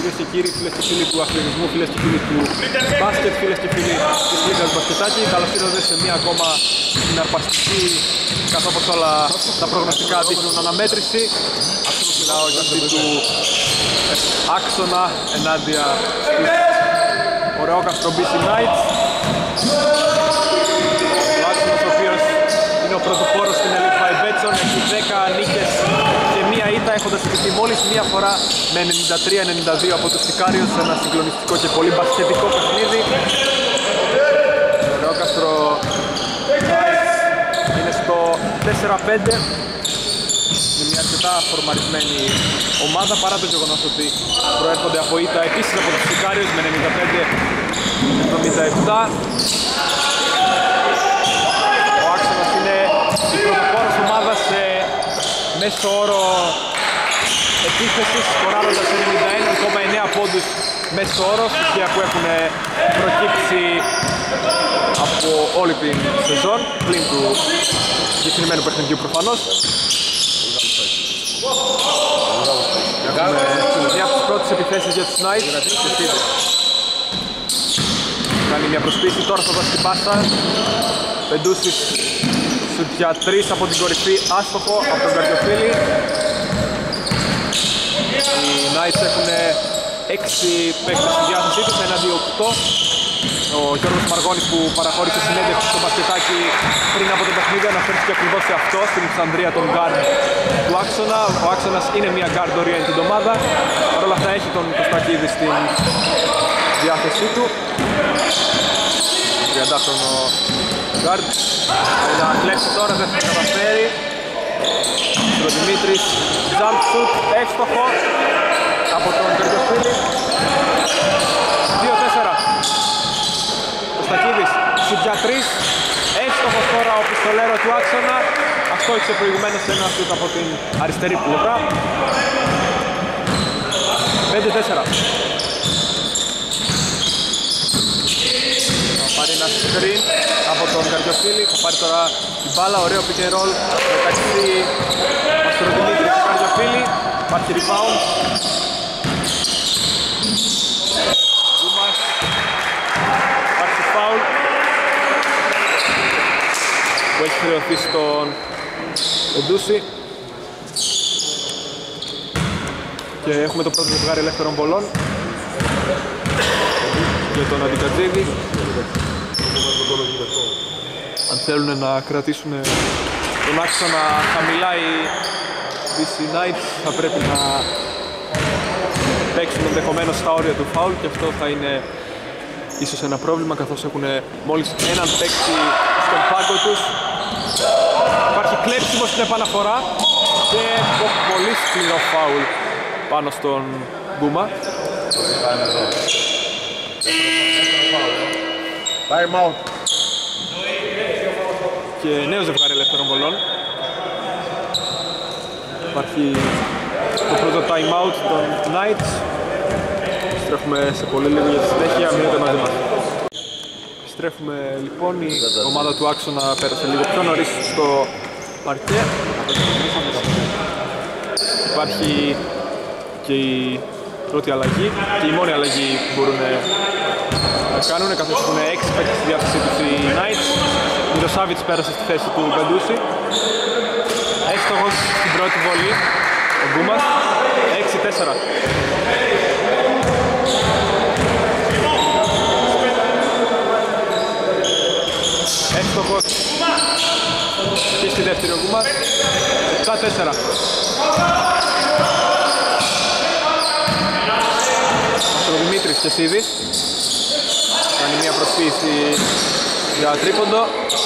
Κυρίες και κύριοι, φίλες και φίλοι του αθλητισμού, φίλες και φίλοι του μπάσκετ, φίλες και φίλοι της Λίγκας Μπασκετάκη, καλώς ήρθατε σε μία ακόμα συναρπαστική, καθώς όπως όλα τα προγνωστικά δείχνουν, αναμέτρηση. Αυτό το μιλάω για αυτή του άξονα ενάντια στους Ωρεόκαστρο BC Knights. Ο άξονας ο οποίος είναι ο πρωτοπόρος στην Elite 5 Betson, έχει 10 νίκες και μία ήττα, έχοντας επιτύχει μόλις μία φορά με 93-92 από τους Σικάριους σε ένα συγκλονιστικό και πολύ μπασκετικό παιχνίδι. Το Ωρεόκαστρο είναι στο 4-5. Είναι μια αρκετά φορμαρισμένη ομάδα παρά το γεγονός ότι προέρχονται από ήττα επίσης από τους Σικάριους με 95-77. Ο άξονας είναι η πρωτοπόρος ομάδα σε μέσο όρο επίθεσης, σκοράροντας 91,9 πόντους μέσο όρο, στοιχεία που έχουν προκύψει από όλη την σεζόν, πλην του συγκεκριμένου παιχνιδιού προφανώς. Έχουμε μια από τις πρώτες επιθέσεις για τους Knights. Κάνει μια προσποίηση, τώρα θα δώσει την πάσα. Πεντούσης σουτ για 3 από την κορυφή, άστοχο από τον Καρδιοφίλη. Οι Knights έχουν 6 παίκτες στη διάθεσή τους, έναντι 8. Ο Γιώργος Μαργώνης που παραχώρησε συνέντευξη στο μπασκετάκι πριν από το παιχνίδι αναφέρθηκε ακριβώς σε αυτό, στην Εξανδρία των guard του άξονα. Ο άξονας είναι μια guard oriented ομάδα, παρ' όλα αυτά έχει τον Κωστακίδη στην διάθεσή του. 30χρονο guard, θέλει να κλέψει τώρα, δεν θα καταφέρει. Ο Δημήτρης, jump shoot, εύστοχο από τον Καρδιοφίλη. 2-4. Κωστακίδης, σουτ για 3, εύστοχος τώρα ο πιστολέρο του άξονα. Αυτό είχε προηγουμένως ένα σουτ από την αριστερή πλευρά. 5-4. Θα πάρει ένα screen από τον Καρδιοφίλη, θα πάρει τώρα την μπάλα, ωραίο pick and roll μεταξύ Μαστροδημήτρη και Καρδιοφίλη. Υπάρχει rebound. Που έχει χρεωθεί στον Εντούση. Και έχουμε το πρώτο ζευγάρι ελεύθερων βολών για τον Αντικατζίδη. Αν θέλουν να κρατήσουν τον άξονα χαμηλά οι BC Knights θα πρέπει να παίξουν ενδεχομένως στα όρια του φάουλ και αυτό θα είναι ίσως ένα πρόβλημα καθώς έχουν μόλις έναν παίκτη στον πάγκο τους. Υπάρχει κλέψιμο στην επαναφορά και πολύ σκληρό φάουλ πάνω στον Γκούμα. Time out. Και νέο ζευγάρι ελεύθερων βολών. Υπάρχει το πρώτο time out των Knights. Στρέφουμε σε πολύ λίγο για τη συνέχεια, μείνετε μαζί μας. Στρέφουμε λοιπόν, η ομάδα του άξονα πέρασε λίγο πιο νωρίς στο παρκέ. Υπάρχει και η πρώτη αλλαγή και η μόνη αλλαγή που μπορούν να κάνουν καθώς έχουν 6 παίκτες στη διάθεσή τους οι Knights. Ο Μιλοσάβιτς πέρασε στη θέση του Μπεντούση. Εύστοχος στην πρώτη βολή ο Γκούμας. 6-4. Εύστοχος και στη δεύτερη ο Γκούμας. 7-4. Ο Δημήτρης Κεσίδης κάνει μια προσποίηση για τρίποντο.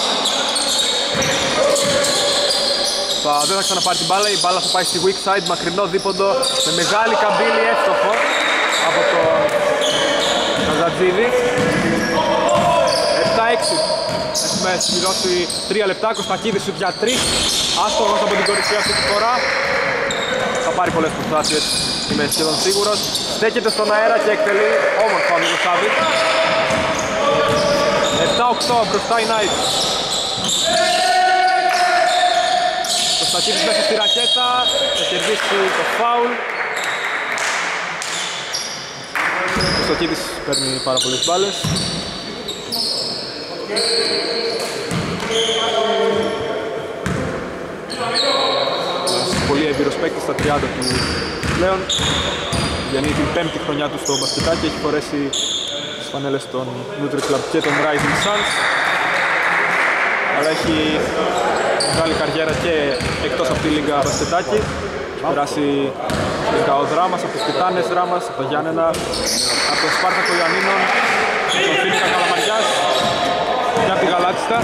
Δεν θα ξαναπάρει την μπάλα, η μπάλα θα πάει στη weak side, μακρινό δίποντο με μεγάλη καμπύλη, εύστοχο από τον Καζατζίδη. 7-6. Έχουμε συμπληρώσει 3 λεπτά, Κωστακίδης σουτ για 3, άστοχος από την κορυφή αυτή τη φορά. Θα πάρει πολλές προσπάθειες, είμαι σχεδόν σίγουρος. Στέκεται στον αέρα και εκτελεί όμορφα ο Μιλοσάβιτς. 7-8 μπροστά οι Knights. Κωστακίδης μέσα στη ρακέτα, θα κερδίσει το φάουλ. Χριστοκίδης παίρνει πάρα πολλές μπάλες. Πολύ έμπειρος παίκτης στα 30 του πλέον. Διανύει την 5η χρονιά του στο μπασκετάκι, έχει φορέσει τις φανέλες των Nutri Club και των Rising Suns, αλλά έχει μεγάλη καριέρα και εκτός από τη Λίγκα μπασκετάκι. Έχει περάσει στην ΚΑΟ Δράμας, από τους Τιτάνες Δράμας, από τα Γιάννενα, από τον Σπάρτακο Ιωαννίνων, τον Φίνικα Καλαμαριάς και από τη Γαλάτσιστα.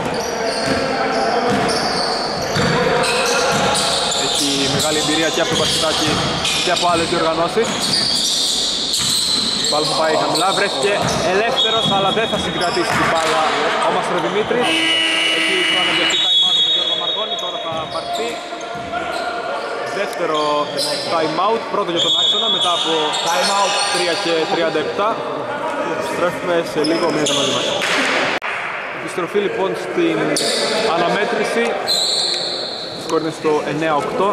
Έχει μεγάλη εμπειρία και από το μπασκετάκι και από άλλες διοργανώσεις. Μπάλα που πάει χαμηλά, βρέθηκε ελεύθερος, αλλά δεν θα συγκρατήσει την μπάλα ο Μαστροδημήτρης. Έχει χρονοβιαστεί time out από τον Γιώργο Μαργώνη, τώρα θα πάρθει δεύτερο time out, πρώτο για τον άξονα μετά από time out 3 και 37. Στρέφουμε σε λίγο, μείνετε μαζί μας. Επιστροφή λοιπόν στην αναμέτρηση. Σκορ είναι στο 9-8.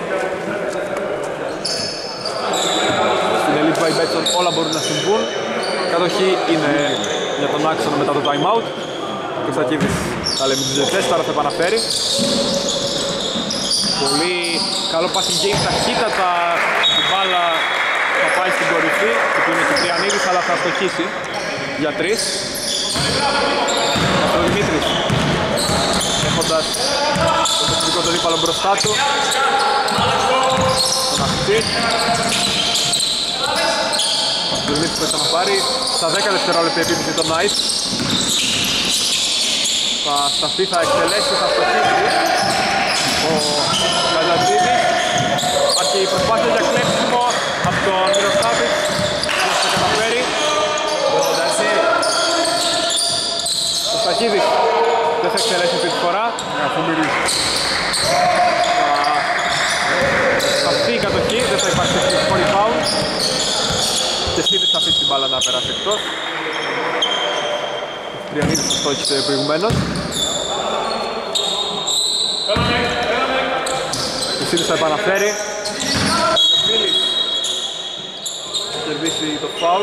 Στην Elite by Betson όλα μπορούν να συμβούν. Κατοχή είναι για τον άξονα μετά το time out. Ο Κωνστακίδης τα λέμε τις ζετές, τώρα θα επαναφέρει. Πολύ καλό passing game, ταχύτατα η μπάλα θα πάει στην κορυφή. Και είναι και Τριανίδης, αλλά θα στοχίσει για 3. Ο Δημήτρης έχοντας το τεχνικό το δίπαλο μπροστά του. Τον Αχτή. Ο Δημήτρης θα ξαναπάρει στα 10 δευτερόλεπτα επίθεση τον Knight. Θα σταθεί, θα εκτελέσει, θα στοχίσει ο Καζαντζίδης. Υπάρχει η προσπάθεια για κλέψιμο από τον Μυροσάβιτς. Δεν θα καταφέρει. Ο Σταχίδης δεν θα εκτελέσει αυτή τη φορά. Θα αυτή η κατοχή, δεν θα υπάρξει χωρί φάουλ. Και Στίδης θα αφήσει την μπάλα να περάσει εκτός. Τριανίδης το στόχισε προηγουμένως. Ο Στίδης θα επαναφέρει. Ο Φίλης θα κερδίσει το φάουλ.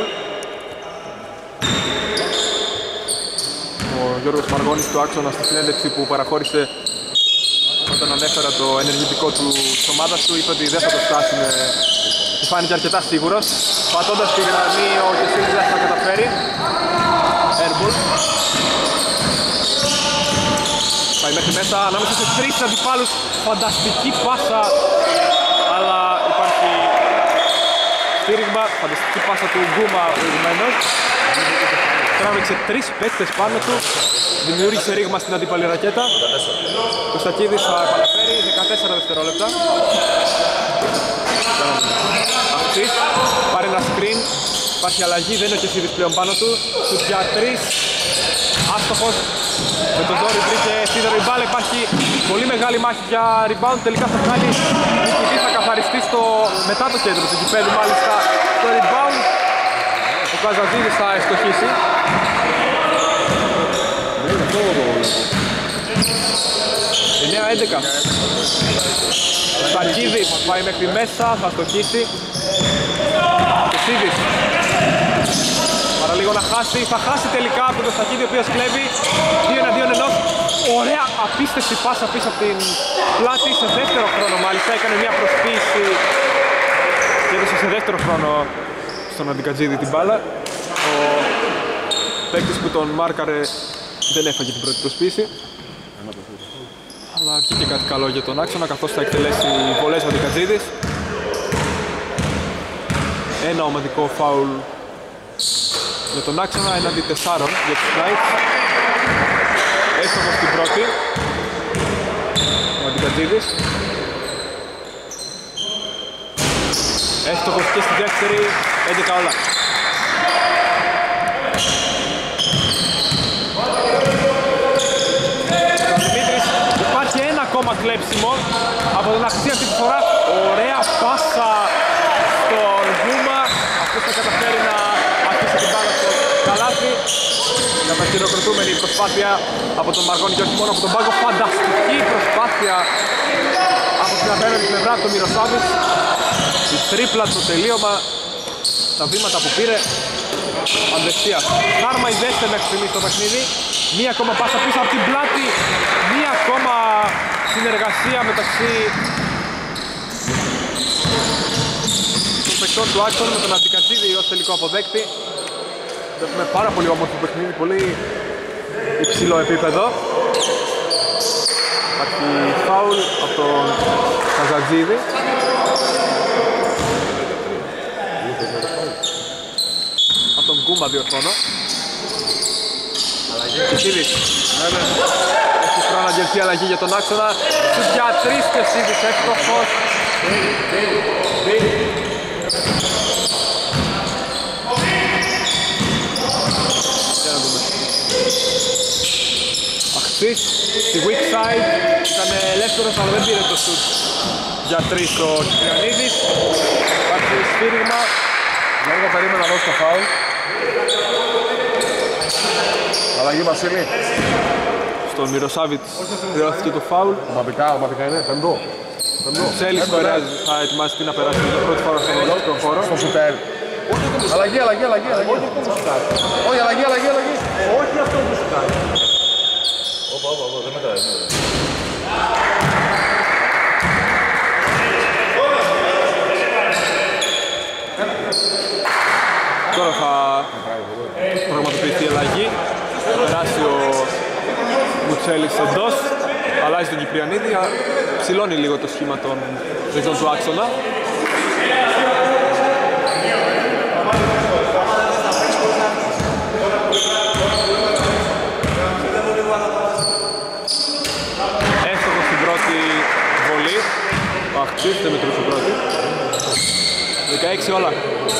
Ο Γιώργος Μαργώνης του άξονα στη συνέντευξη που παραχώρησε όταν ανέφερα το ενεργητικό του της ομάδας του, είπε ότι δεν θα το φτάσει, φάνηκε αρκετά σίγουρος. Πατώντας τη γραμμή ο Κεσίλης δεν θα καταφέρει. Airball. Πάει μέχρι μέσα, ανάμεσα σε 3 αντιπάλους. Φανταστική πάσα, αλλά υπάρχει στήριγμα. Φανταστική πάσα του Γκούμα προηγουμένως. Τράβηξε 3 παίκτες πάνω του, δημιούργησε ρήγμα στην αντίπαλη ρακέτα. Ο Κωστακίδης θα επαναφέρει 14 δευτερόλεπτα. Αυτής, πάρει ένα screen, υπάρχει αλλαγή, δεν είναι ο Κεσίδης πλέον πάνω του. Σουτ για 3, άστοχος, με τον Ζόρι βρήκε σίδερο η μπάλα. Υπάρχει πολύ μεγάλη μάχη για rebound, τελικά θα βγάλει νικητή, θα καθαριστεί μετά το κέντρο του γηπέδου μάλιστα το rebound. Ο Καζαντζίδης θα ευστοχίσει. 9-11. Στακίδης πάει μέχρι μέσα, θα στοχίσει. Κεσίδης παραλίγο να χάσει, θα χάσει τελικά από τον Στακίδη ο οποίος κλέβει 2-1-2-1. Ωραία απίστευτη πάσα πίσω από την πλάτη σε δεύτερο χρόνο μάλιστα, έκανε μια προσποίηση και έδωσε σε δεύτερο χρόνο στον Αντικατζίδη την μπάλα. Ο παίκτης που τον μάρκαρε δεν έφαγε την πρώτη προσποίηση, αλλά βγήκε κάτι καλό για τον άξονα καθώς θα εκτελέσει βολές ο Αντικατζίδης. Ένα ομαδικό φάουλ για τον άξονα, έναντι 4 για τους Knights. Έστοχος στην πρώτη ο Αντικατζίδης. Έστοχος και στη δεύτερη, 11 όλα. Ο Δημήτρης, υπάρχει ένα ακόμα κλέψιμο από τον Αχτή αυτή τη φορά. Ωραία πάσα στον Γκούμα. Αυτός θα καταφέρει να αφήσει την μπάλα στο καλάθι. Καταχειροκροτούμενη προσπάθεια από τον Μαργώνη και όχι μόνο από τον πάγκο. Φανταστική προσπάθεια από την απέναντι πλευρά του Μυροσάβης. Η τρίπλα στο τελείωμα, τα βήματα που πήρε Ανδεξίας. Χάρμα η δεύτερη μέχρι στιγμή στο παιχνίδι. Μία ακόμα πάσα πίσω από την πλάτη. Μία ακόμα συνεργασία μεταξύ των παικτών του Άξον με τον Αττικατσίδη ως τελικό αποδέκτη. Έχουμε πάρα πολύ όμορφο παιχνίδι, πολύ υψηλό επίπεδο. Υπάρχει φάουλ από τον Καζατζίδη. Από τον Γκούμπα διορθώνω. Κισίδης. Έχει χρόνο να αγγελθεί αλλαγή για τον Άξονα. Στους για 3 Κισίδης εύστοχος. Αχθής στη weak side. Ήταν ελεύθερος αλλά δεν πήρε το σουτ για 3 ο Κυπριανίδης. Υπάρχει σφύριγμα. Γιώργο, περίμενα να δώσει το φάουλ. Αλλαγή Βασίλη. Στον Μυροσάβιτς χρειάστηκε το φάουλ. Ομαδικά είναι, πεντό. Σέλης θα ετοιμαστεί να περάσει για πρώτη φορά στον χώρο. Στο σουτέρ. Αλλαγή. Όχι αλλαγή. Όχι αυτό που σουτάρει. Όπα, δεν μετράει. Τώρα θα πραγματοποιηθεί η αλλαγή. Θα περάσει ο Μουτσέλης εντός. Αλλάζει τον Κυπριανίδη. Ψηλώνει λίγο το σχήμα των παικτών του Άξονα. Έστοχος στην πρώτη βολή. Ο Αχτσής δεν μετρούσε πρώτη. 16 όλα.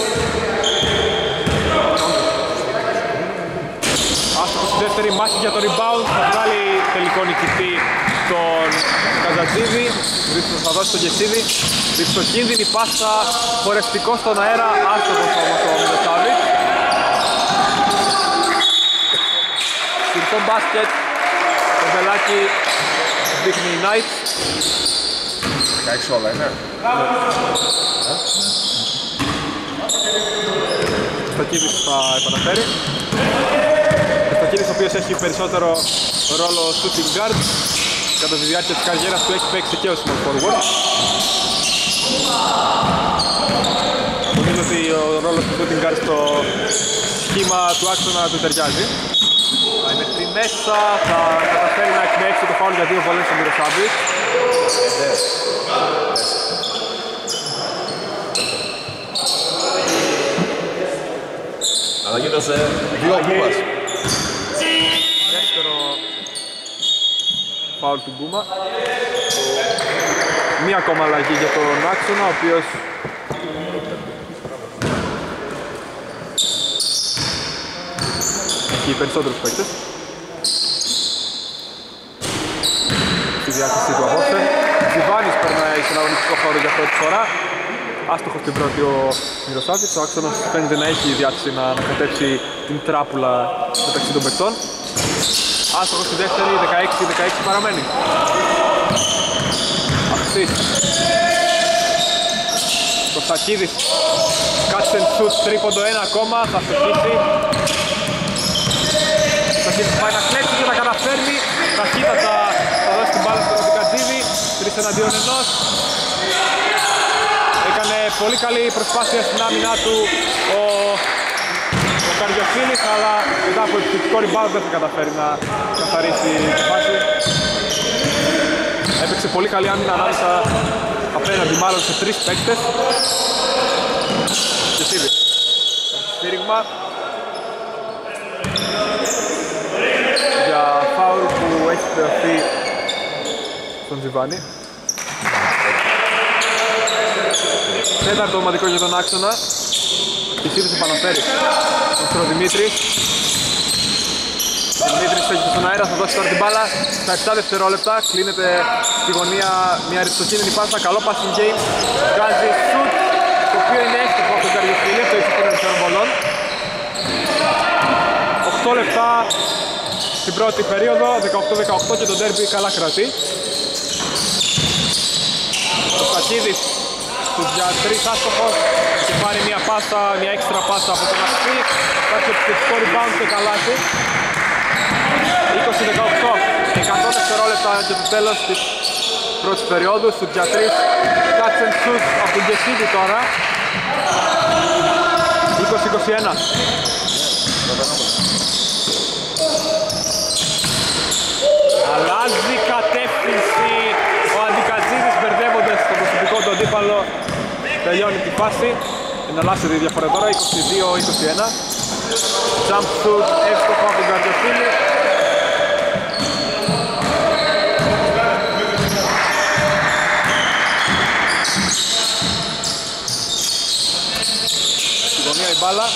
Άστοχος στη δεύτερη μάχη για το rebound. Θα βγάλει τελικό νικητή τον Καζατζίδη. Θα δώσει τον Γεσίδη. Ρηψοκίνδυνη πάσα, χορευτικό στον αέρα. Άστοχος όμως ο Μιδοσάβιτς. Συρτό μπάσκετ. Το βελάκι δείχνει η Knights. 16 όλα είναι. Στακίδης θα επαναφέρει. Στακίδης ο οποίος έχει περισσότερο ρόλο shooting guard. Κατά τη διάρκεια της καριέρας του έχει παίξει και ο small forward. Νομίζω ότι ο ρόλος του shooting guard στο σχήμα του Άξονα του ταιριάζει. Θα είναι μέχρι μέσα, θα καταφέρει να εκμέξει το φάουλ για 2 βολές στον Μυροσάβιτς. Αλλαγή δώσε. 2 Γκούμας. Δεύτερο φάουλ του Γκούμα. Μία ακόμα αλλαγή για τον Άξονα, ο οποίος έχει περισσότερους παίκτες στη διάθεσή του απόψε. Ζιβάνης περνάει στον αγωνιστικό χώρο για πρώτη φορά. Άστοχος την πρώτη ο Μυροσάβιτς. Ο Άξονας φαίνεται να έχει διάθεση να ανακατέψει την τράπουλα μεταξύ των παικτών. Άστοχος στη δεύτερη, 16 παραμένει. Αχθής. Το Στακίδης. Catch and shoot, τρίποντο 1 ακόμα, θα στοχίσει. Το Στακίδης πάει να κλέψει και να καταφέρνει. Ταχύτατα θα δώσει την μπάλα στον Αττικατζίδη. 3 εναντίον 1. Έκανε πολύ καλή προσπάθεια στην άμυνά του ο Καριοφίλης, αλλά μετά από επιθετικό rebound δεν θα καταφέρει να καθαρίσει τη φάση. Έπαιξε πολύ καλή άμυνα ανάμεσα απέναντι μάλλον σε 3 παίκτες. Και Σίδης. Σφύριγμα για φάουλ που έχει θεωθεί στον Τζιβάνι. Τέταρτο ομαδικό για τον Άξονα. Και Σίδης επαναφέρει τον Στροδημήτρη. Ο Δημήτρης φεύγει στον αέρα, θα δώσει τώρα την μπάλα στα 7 δευτερόλεπτα. Κλείνεται στη γωνία μια ριζοκίνδυνη πάσα. Καλό passing game. Βγάζει shoot, το οποίο είναι έστοχο από τον Καριοφίλη, το ύψος των αριστερών βολών. 8 λεπτά στην πρώτη περίοδο, 18-18 και το ντέρμπι καλά κρατεί. Ο Στακίδης Στους για 3 άστοχος και πάρει μια έξτρα πάσα από τον Αχτή. Υπάρχει επιθετικό rebound και καλάθι. 20-18, 100 δευτερόλεπτα και το τέλος της πρώτης περίοδου. Στους για 3 catch and shoot από τον Γεσίδη τώρα. 20-21. Αλλάζει κατεύθυνση ο Αντικατζίδης, μπερδεύοντας τον προσωπικό του αντίπαλο. Τελειώνει τη φάση. Εναλλάσσεται η διαφορά τώρα, 22-21. Jump shoot, εύστοχο από τον Καρδιοφίλη. Στη γωνία η μπάλα.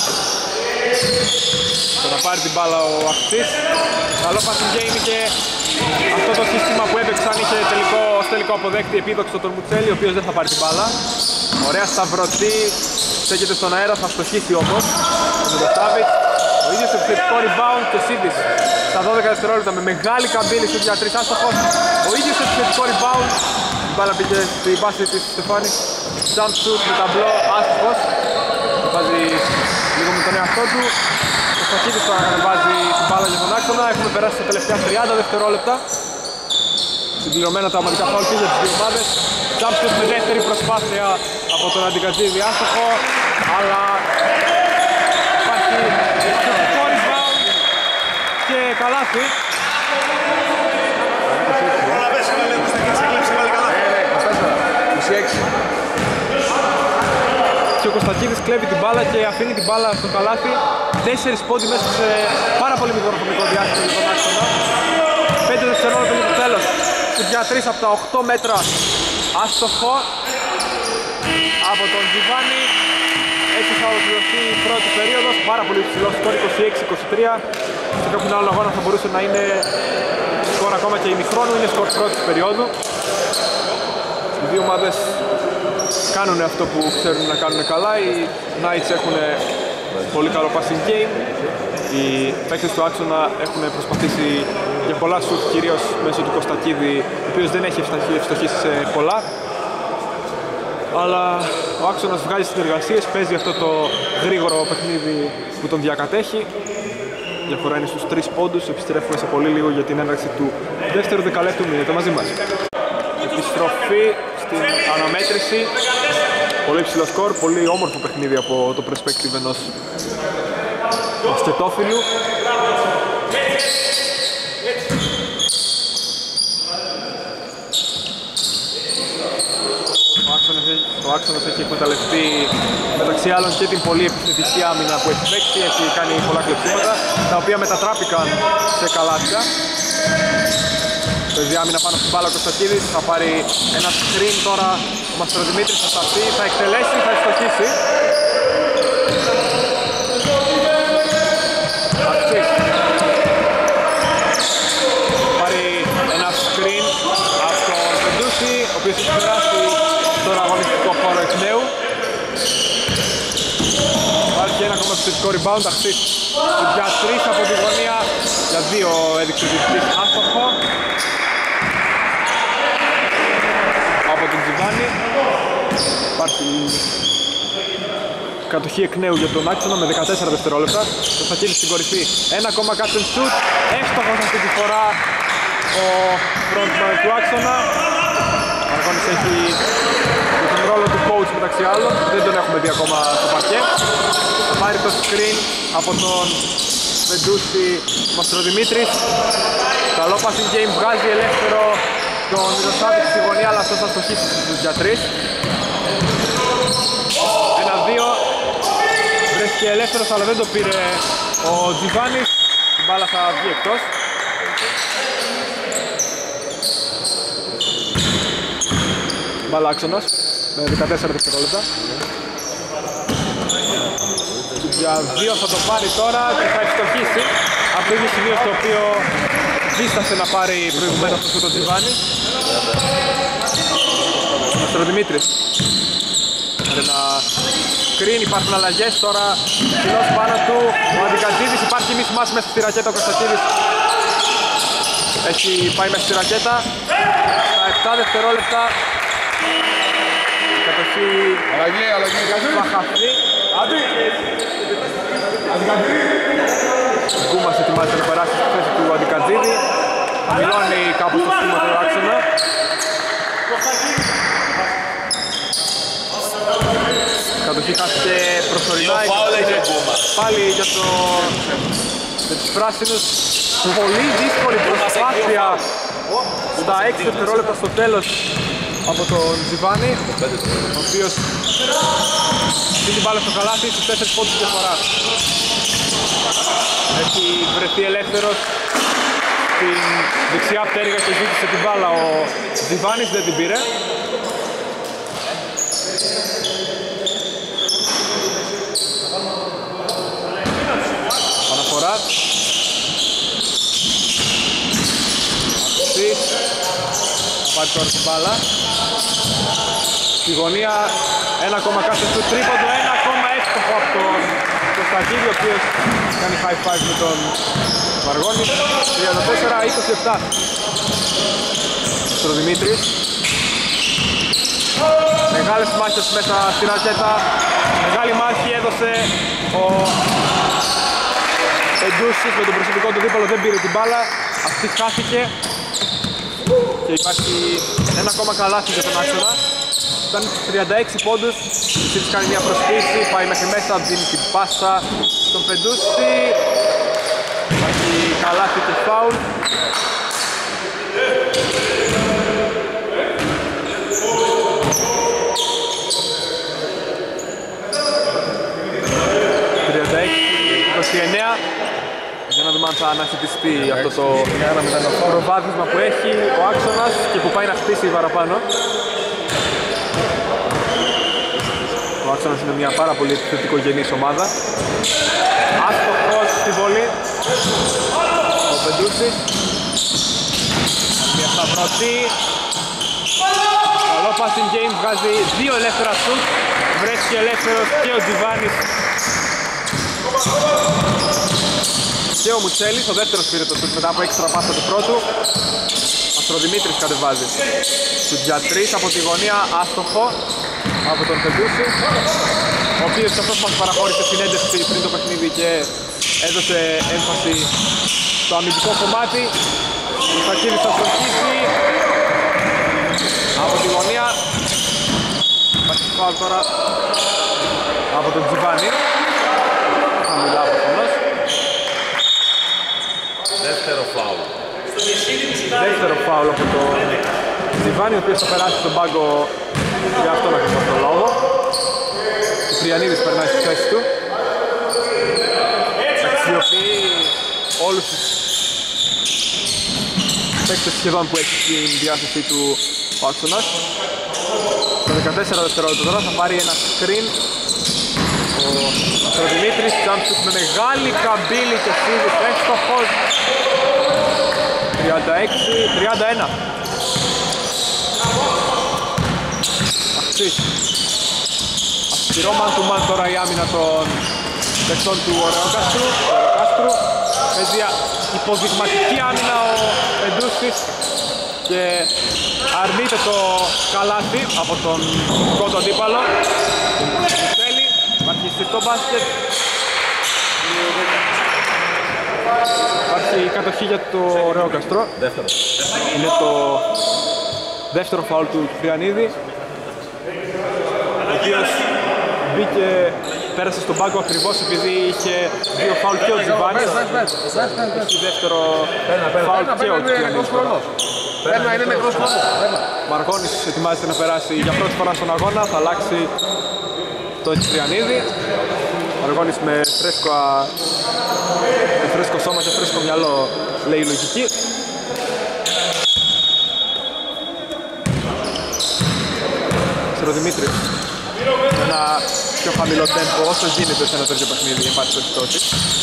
Θα πάρει την μπάλα ο Αχτής. Καλό passing game και αυτό το σύστημα που έπαιξαν είχε τελικό αποδέκτη επίδοξο τον Μουτσέλη, ο οποίος δεν θα πάρει την μπάλα. Ωραία σταυρωτή, στέκεται στον αέρα, θα στοχίσει όμως ο Μιντοστάβιτς. Ο ίδιος επιθετικό rebound και Σίντης στα 12 δευτερόλεπτα με μεγάλη καμπύλη στο για 3 άστοχος. Ο ίδιος επιθετικό rebound, η μπάλα πήγε στην πάση της Στεφάνη. Jump shoot με ταμπλό, άστοχος. Βάζει λίγο με τον εαυτό του. Ο Σταχίδης τώρα ανεβάζει την μπάλα για τον άξονα. Έχουμε περάσει τα τελευταία 30 δευτερόλεπτα. Συμπληρωμένα τα ομαδικά φάουλ για τις δύο ομάδες. Jump shoot με δεύτερη προσπάθεια από τον Αντικατζίδη, άστοχο. Αλλά υπάρχει εξαιρετικό rebound και καλάθι. Όλα πες να λέμε στα κέντσα κλέψη πάλι καλά. 26. Και ο Κωνσταντίνης κλέβει την μπάλα και αφήνει την μπάλα στο καλάθι. 4 πόντι μέσα σε πάρα πολύ μικρό χρονικό διάστημα για τον άξονα. 5 δευτερόλεπτα για το τέλος. Για 3 από τα 8 μέτρα, άστοχο από τον Τζιβάνι. Έτσι θα ολοκληρωθεί η πρώτη περίοδος. Πάρα πολύ υψηλό σκορ, 26-23. Σε κάποιον άλλο αγώνα θα μπορούσε να είναι σκορ ακόμα και ημιχρόνου. Είναι σκορ πρώτης περίοδου. Οι δύο ομάδες κάνουν αυτό που ξέρουν να κάνουν καλά. Οι Knights έχουν πολύ καλό passing game. Οι παίκτες του άξονα έχουν προσπαθήσει για πολλά σουτ, κυρίως μέσω του Κωστακίδη, ο οποίος δεν έχει ευστοχήσει σε πολλά. Αλλά ο άξονας βγάζει συνεργασίες, παίζει αυτό το γρήγορο παιχνίδι που τον διακατέχει. Η διαφορά είναι στους 3 πόντους. Επιστρέφουμε σε πολύ λίγο για την έναρξη του δεύτερου δεκαλέπτου. Μείνετε μαζί μας. Επιστροφή στην αναμέτρηση. Πολύ ψηλό σκορ, πολύ όμορφο παιχνίδι από το perspective ενός μπασκετόφιλου. Ο άξονας έχει εκμεταλλευτεί μεταξύ άλλων και την πολύ επιθετική άμυνα που έχει παίξει, έχει κάνει πολλά κλεψίματα, τα οποία μετατράπηκαν σε καλάθια. Παίζει άμυνα πάνω στην μπάλα ο Κωνσταντίδης, θα πάρει ένα screen τώρα, ο Μαστροδημήτρης θα σταθεί, θα εκτελέσει, θα ευστοχίσει. Πάρει ένα screen από τον Πεντούση, ο οποίος έχει περάσει στον αγωνιστικό χώρο εκ νέου. Υπάρχει ένα ακόμα επιθετικό rebound, Αχτής για 3 από τη γωνία, για 2 έδειξε ο διαιτητής άστοχο από τον Τζιβάνι. Υπάρχει κατοχή εκ νέου για τον άξονα με 14 δευτερόλεπτα. Το Σταχίδης στην κορυφή, ένα ακόμα catch and shoot, εύστοχος αυτή τη φορά ο frontman του άξονα. Ο Μαργώνης έχει τον ρόλο του coach μεταξύ άλλων, δεν τον έχουμε δει ακόμα στο παρκέ. Θα πάρει το screen από τον Βεντούση Μαστροδημήτρης. Καλό passing game, βγάζει ελεύθερο τον Μιροσάβιτ στη γωνία, αλλά αυτός θα στοχίσει στους για 3. 1-2. Βρέθηκε ελεύθερος, αλλά δεν το πήρε ο Τζιβάνης. Η μπάλα θα βγει εκτός. Μπάλα άξονας με 14 δευτερόλεπτα. Για 2 θα το πάρει τώρα και θα ευστοχίσει από το ίδιο σημείο στο οποίο δίστασε να πάρει προηγουμένως το Τζιβάνι. Ο Μαστροδημήτρης. Ένα screen, υπάρχουν αλλαγές τώρα. Ψηλός πάνω του ο Αντικατζίδης, υπάρχει μισμάς μέσα στη ρακέτα. Ο Κωνσταντίδης έχει πάει μέσα στη ρακέτα. Στα 7 δευτερόλεπτα η κατοχή φάση θα χαθεί. Ο Γκούμας ετοιμάζεται να περάσει στη θέση του Αντικατζίδη. Χαμηλώνει κάπως το σχήμα του άξονα. Κατοχή χάθηκε προσωρινά. Πάλι για τους πράσινους. Πολύ δύσκολη προσπάθεια στα 6 δευτερόλεπτα στο τέλος από τον Τζιβάνι, ο οποίος την μπάλα στο καλάθι στους 4 πόντους διαφορά. Έχει βρεθεί ελεύθερος στην δεξιά πτέρυγα και ζήτησε την μπάλα. Ο Τζιβάνης δεν την πήρε. Αναφορά. Πάρει τώρα την μπάλα. Στη γωνία ένα ακόμα κάθε του τρίποντο, ένα ακόμα εύστοχο από τον Κωνσταντίδη, ο οποίος κάνει high five με τον Μαργόνη. 34-27 στον Δημήτρης. Μεγάλες μάχες μέσα στην ρακέτα. Μεγάλη μάχη έδωσε ο Εντούσης με τον προσωπικό του δίπολο, δεν πήρε την μπάλα. Αυτή χάθηκε. Και υπάρχει ένα ακόμα καλάθι για τον άξονα. Ήταν 36 πόντους. Ο Σίτς κάνει μια προσποίηση, πάει μέχρι μέσα, δίνει την πάσα στον Πεντούση. Υπάρχει καλάθι και φάουλ. Για να δούμε αν θα ανασυντιστεί αυτό το προβάδισμα που έχει ο άξονας και που πάει να χτίσει παραπάνω. Ο άξονας είναι μια πάρα πολύ επιθετικογενής ομάδα. Άστοχος στη βολή. Ο Πεντούσης. Μια σταυρωτή. Καλό passing game, βγάζει δύο ελεύθερα σουτ. Βρέθηκε ελεύθερος και ο Τζιβάνης. Και ο Μουτσέλης, ο δεύτερος πήρε το σουτ μετά από έξτρα πάσα του πρώτου. Αστροδημήτρης κατεβάζει. Σουτ για 3 από τη γωνία, άστοχο από τον Πεντούση, ο οποίος αυτός μας παραχώρησε συνέντευξη πριν το παιχνίδι και έδωσε έμφαση στο αμυντικό κομμάτι. Ο Σακίδης θα στοχίσει από τη γωνία. Υπάρχει φάουλ τώρα από τον Τζιβάνι. Χαμηλά από φωνός. Δεύτερο φάουλ από τον Τζιβάνι, ο οποίος θα περάσει στον πάγκο για αυτόν ακριβώς τον λόγο. Ο Τριανίδης περνάει στη θέση του. Αξιοποιεί όλους τους παίκτες σχεδόν που έχει στην διάθεσή του ο άξονας. Στο 14 δευτερόλεπτο τώρα θα πάρει ένα screen ο Αστροδημήτρης, jump shoot με μεγάλη καμπύλη και φύγης έστοχος. 36-31. Αξής. Αυστηρό man to man τώρα η άμυνα των παιχτών του Ωρεοκάστρου. Παίζει υποδειγματική άμυνα ο Πεντούσης και αρνείται το καλάθι από τον πρώτο αντίπαλο. Θέλει, υπάρχει στριφτό μπάσκετ. Υπάρχει η κατοχή για το Ωρεοκαστρό. Είναι το δεύτερο φάουλ του Κυριανίδη, ο οποίος μπήκε, πέρασε στον πάγκο ακριβώς επειδή είχε δύο φάουλ και ο Τζιβάνης. Έχει δεύτερο φάουλ και ο Κυριανίδης. Είναι νεκρός χρόνος. Μαργόνης ετοιμάζεται να περάσει για πρώτη φορά στον αγώνα, θα αλλάξει το Κυριανίδη. Μαργόνης με φρέσκο σώμα και φρέσκο μυαλό, λέει η λογική. Δημήτρη με ένα πιο χαμηλό τέμπο όσο γίνεται σε ένα τέτοιο παιχνίδι, εν πάση περιπτώσει.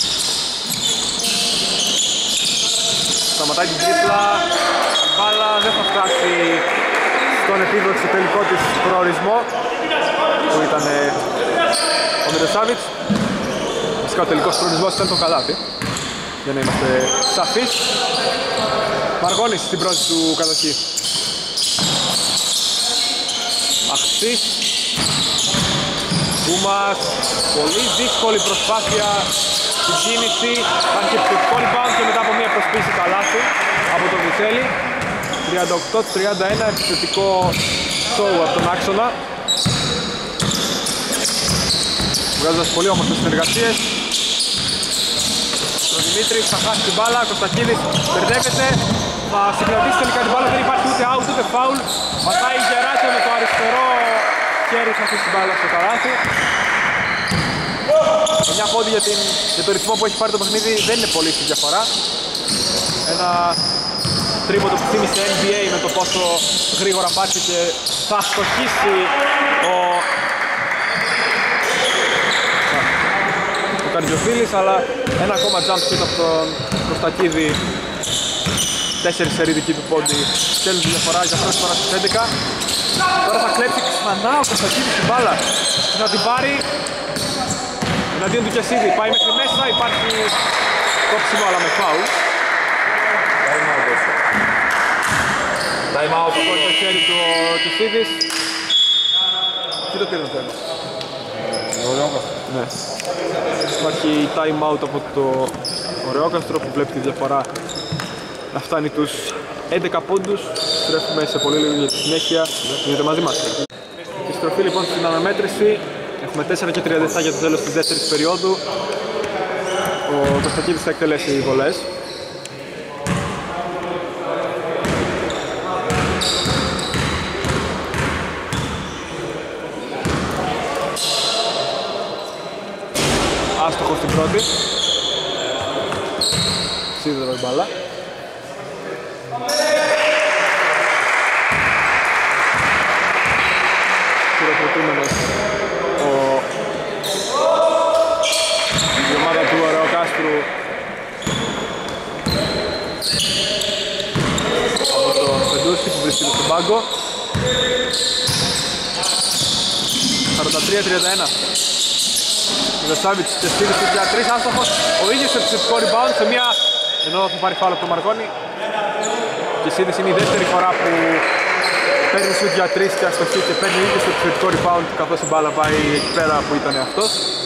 Σταματάει την τρίπλα, η μπάλα δεν θα φτάσει στον επίδοξη στο τελικό της προορισμό που ήταν ο Μιροσάβιτς. Φυσικά ο τελικός προορισμός ήταν το καλάθι, για να είμαστε σαφείς. Μαργόνης στην πρώτη του κατοχή. Αξής, Γκούμας, πολύ δύσκολη προσπάθεια στην κίνηση, κάνει και επιθετικό rebound και μετά από μια προσπίση καλάθι από τον Βουτσέλη. 38-31, επιθετικό show από τον άξονα. Βγάζοντας πολύ όμορφες συνεργασίες. Ο Δημήτρης θα χάσει την μπάλα, Κωστακίδης μπερδεύεται. Θα συγκρατήσει τελικά την μπάλα, δεν υπάρχει ούτε out ούτε foul. Πατάει Γεράκιο με το αριστερό χέρι, θα αφήσει την μπάλα στο καλάθι. 9 πόντι για το ρυθμό που έχει πάρει το παιχνίδι, δεν είναι πολύ στη διαφορά. Ένα τρίποντο που θύμισε NBA με το πόσο γρήγορα πάτησε και θα στοχίσει ο Καρτζοφίλης, αλλά ένα ακόμα jump shoot από τον Κωστακίδη. 4 σερί δική του πόντι στέλνουν τη διαφορά για πρώτη φορά στις 11. Τώρα θα κλέψει ξανά ο Κωστακίδης την μπάλα να την πάρει εναντίον του Κεσίδη. Πάει μέχρι μέσα, υπάρχει κόψιμο αλλά με φάουλ. Time out. Από το χέρι του Κεσίδης. Τι το πήρε το τέλος? Ναι. Υπάρχει time out από το Ωρεόκαστρο που βλέπει τη διαφορά να φτάνει τους 11 πόντους. Στρέφουμε σε πολύ λίγο για τη συνέχεια. Μείνετε μαζί μας. Επιστροφή λοιπόν στην αναμέτρηση. Έχουμε 4 και 37 για το τέλος της δεύτερης περίοδου. Ο Κωστακίδης θα εκτελέσει οι βολές. Άστοχο στην πρώτη. Σίδερο η μπάλα. Χειροκροτούμενος η ομάδα του Ωρεοκάστρου από τον Πεντούσκι που βρίσκεται στον πάγκο. 43-31. Μιλοσάβιτς και Στήρης για 3 άστοχος. Ο ίδιος σε επιθετικό rebound σε μια... ενώ θα πάρει φάουλ από τον Μαρκόνι. Και Στήρης είναι η δεύτερη φορά που παίρνει σουτ για 3 και αστοχή και παίρνει ίδιος στο επιθετικό rebound καθώς η μπάλα πάει εκεί πέρα που ήταν αυτός.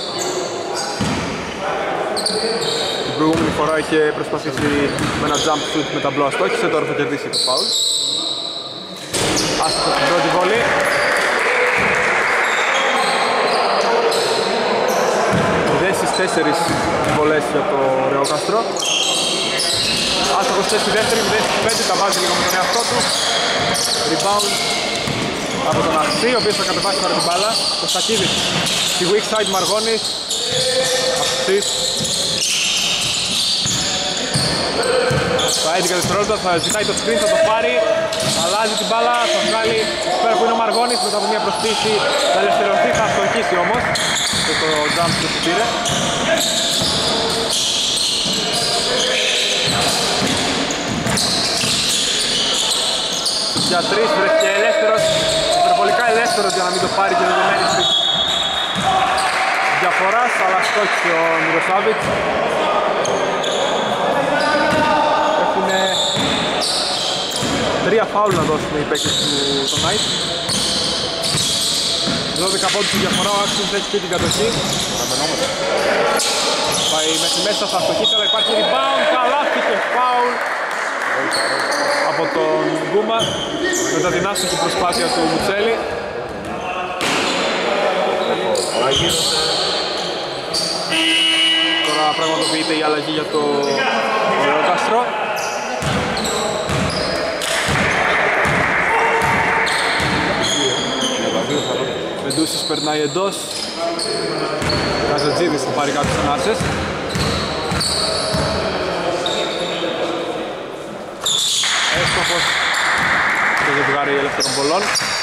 Την προηγούμενη φορά είχε προσπαθήσει με ένα jump shoot με ταμπλό αστόχησε, τώρα θα κερδίσει το φάουλ. Άστοχος στην πρώτη βόλη. Στις 4 βολές για το Ρεοκάστρο. Άστοχος στη δεύτερη, 5 τα βάζει λίγο με τον εαυτό του. Rebound από τον Αχτή, ο οποίος θα κατεβάσει τώρα την μπάλα. Το Στακίδης στη weak side Μαργώνης. Αχτής. Στα 11 δευτερόλεπτα θα ζητάει το screen, θα το πάρει. Αλλάζει την μπάλα, θα βγάλει πέρα που είναι ο Μαργώνης. Μετά από μια προσθήση θα ελευθερωθεί, θα αστοχίσει όμως. Και το jump που πήρε. Για 3 βρέθηκε ελεύθερος, υπερβολικά ελεύθερος για να μην το πάρει και δεδομένης της διαφοράς, αλλά στόχισε ο Μιλοσάβιτς. Έχουν 3 φάουλ να δώσουν οι παίκτες του Knight. 12 πόντους στη διαφορά, ο Άξιος έχει και την κατοχή. Πάει μέχρι μέσα, θα αστοχίσει, αλλά υπάρχει rebound, καλάθι και φάουλ από τον Γκούμα μετά την άστοχη προσπάθεια του Μουτσέλη. Τώρα πραγματοποιείται η αλλαγή για το Ωρεοκάστρο. Μεντούσης περνάει εντός. Καζατζίδης θα πάρει κάποιες ανάσες. Έστοχος το ζευγάρι ελεύθερων βολών.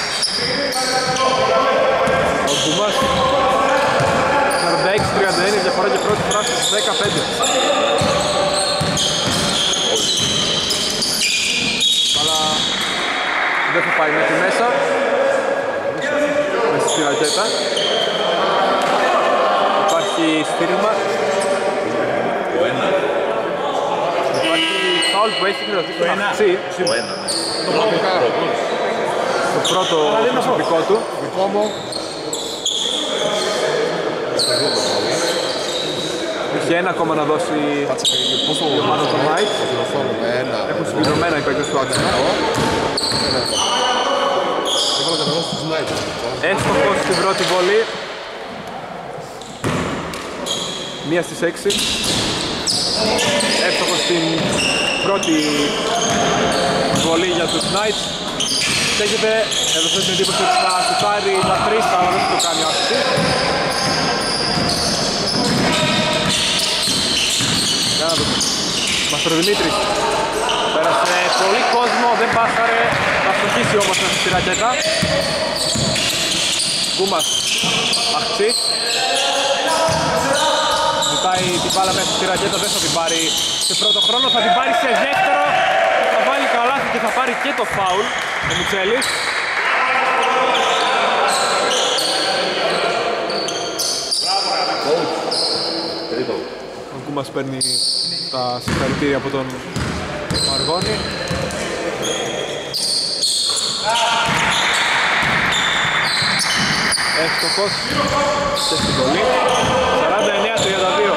Ο Γκούμας 46-31, διαφορά και πρώτη φορά στις 15. Αλλά δεν θα πάει μέχρι μέσα. Μέσα στη ρακέτα. Υπάρχει στήριγμα. Υπάρχει φάουλ που έχει κληρωθεί στον Αχτσί. Το πρώτο προσωπικό του. Έχει ένα ακόμα να δώσει η ομάδα των Knights. Έχουν συμπληρωμένα οι παίκτες του άξονα. Έστοχος στην πρώτη βολή. 1 στις 6. Εύστοχος στην πρώτη βολή για τους Knights. Στέκεται, έδωσε την εντύπωση ότι θα σουτάρει τα 3, αλλά δεν θα το κάνει ο άξιτης. Για να δούμε. Μαστροδημήτρης. Πέρασε πολύ κόσμο, δεν πάσαρε. Θα στοχίσει όμως μέσα στη ρακέτα. Γκούμας. Αχτσής. Ζητάει την μπάλα μέσα στη ρακέτα, δεν θα την πάρει σε πρώτο χρόνο, θα την πάρει σε δεύτερο. Θα βάλει καλάθι και θα πάρει και το φάουλ ο Μιτσέλης. Ο Γκούμας παίρνει τα συγχαρητήρια από τον Μαργόνη. Εύστοχος και στην βολή. 49-32.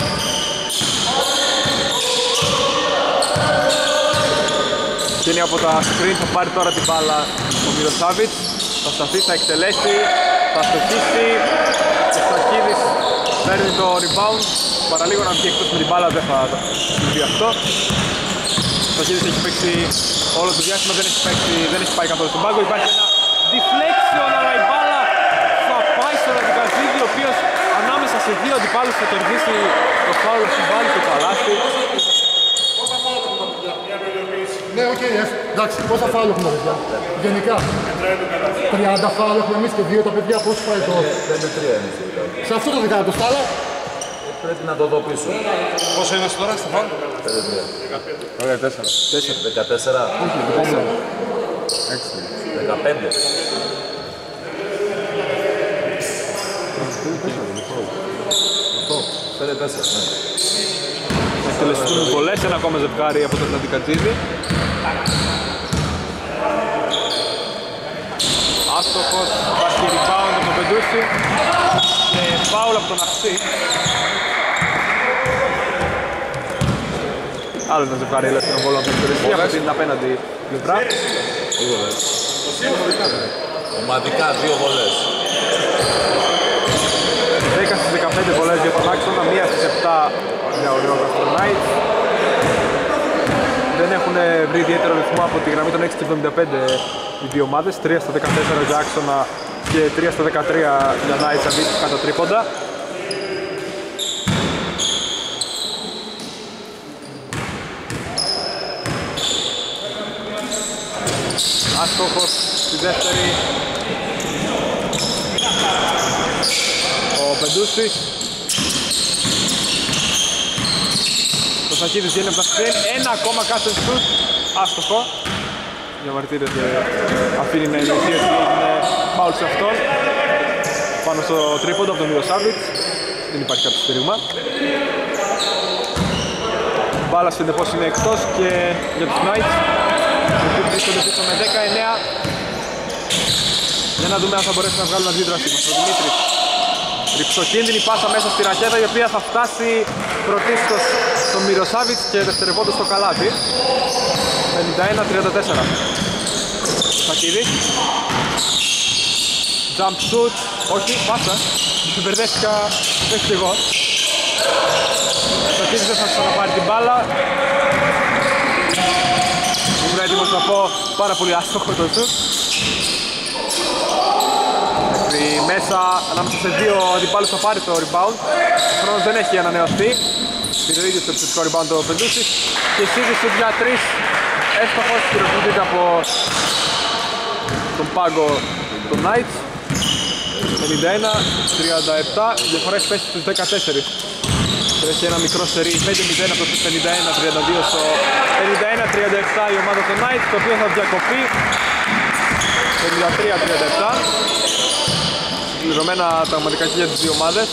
Βγαίνει από τα screen, θα πάρει τώρα την μπάλα ο Μιροσάβιτς. Θα σταθεί, θα εκτελέσει, θα στοχίσει. Ο Στακίδης παίρνει το rebound. Παραλίγο να βγει εκτός με την μπάλα, δεν θα συμβεί αυτό. Ο Στακίδης έχει παίξει όλο το διάστημα, δεν έχει πάει καθόλου στον πάγκο. Υπάρχει ένα deflection, αλλά η μπάλα θα πάει στον Αντικαζίδη, ο οποίος ανάμεσα σε δύο αντιπάλους θα κερδίσει το φάουλ, θα βάλει το καλάθι. Ναι, οκ, εντάξει, πόσα φάουλ έχουμε παιδιά, γενικά. 30 φάουλ έχουμε εμείς και 2 τα παιδιά, πώς πάει το... 5-3 σε αυτό το δεκάλεπτο στάλα. Πρέπει να το δω πίσω. Πόσο είμαστε τώρα στο φάουλ? 5-3. Ωραία, 4. 14. Όχι, 15. 5-4. Θα εκτελεστούν πολλές, ένα ακόμα ζευγάρι από τον Αντικατζίδη. Άστοχος, υπάρχει rebound από τον Πεντούση και φάουλ από τον Αχσί. Άλλο ένα ζευγάρι ελεύθερων βόλων από την εκτελεστή από την απέναντι πλευρά. Ομαδικά 2 βολές. 10 στις 15 βολές για τον άξονα, 1 στις 7 για ο Ριόγκας των Knights. Δεν έχουν βρει ιδιαίτερο ρυθμό από τη γραμμή των 6-75 οι δύο ομάδες, 3 στα 14 για άξονα και 3 στα 13 για Knights αντίστοιχα τα τρίποντα. Άστοχος στη δεύτερη ο Πεντούσης. Το Σακίδης βγαίνει από τα screen, ένα ακόμα κάθε σουτ, άστοχο. Διαμαρτύρεται, αφήνει να εννοηθεί ότι έγινε φάουλ σε αυτόν. Πάνω στο τρίποντο από τον Μιροσάβιτς, δεν υπάρχει κάποιο στήριγμα. Μπάλα συνεπώς είναι εκτός και για τους Knights, οι οποίοι βρίσκονται πίσω με 19. Για να δούμε αν θα μπορέσει να βγάλουν αντίδραση μας. Ο Δημήτρης, ρυψοκίνδυνη πάσα μέσα στη ρακέτα, η οποία θα φτάσει πρωτίστως στον Μιροσάβιτς και δευτερευόντως στο καλάθι. 51-34. Σακίδης. Jump shoot. Όχι, πάσα. Μπερδεύτηκα μέχρι εγώ. Σακίδης δεν θα ξαναπάρει την μπάλα. Ήμουν έτοιμος να πω πάρα πολύ άστοχο το shoot. Μέσα ανάμεσα σε δύο αντιπάλους θα πάρει το rebound. Ο χρόνος δεν έχει ανανεωθεί. Πήρε ο ίδιος το επιθετικό rebound το Πεντούσης. Και σύγκριση για 3. Εύστοχος, χειροκροτείται από τον πάγκο των Knights. 51-37, διαφορά έχει πέσει στους 14. Και έχει ένα μικρό σερί 5-0 από το 51-32 στο 51-37 η ομάδα των Knights, το οποίο θα διακοπεί 53-37. Συμπληρωμένα τα ομαδικά και για τις δύο ομάδες.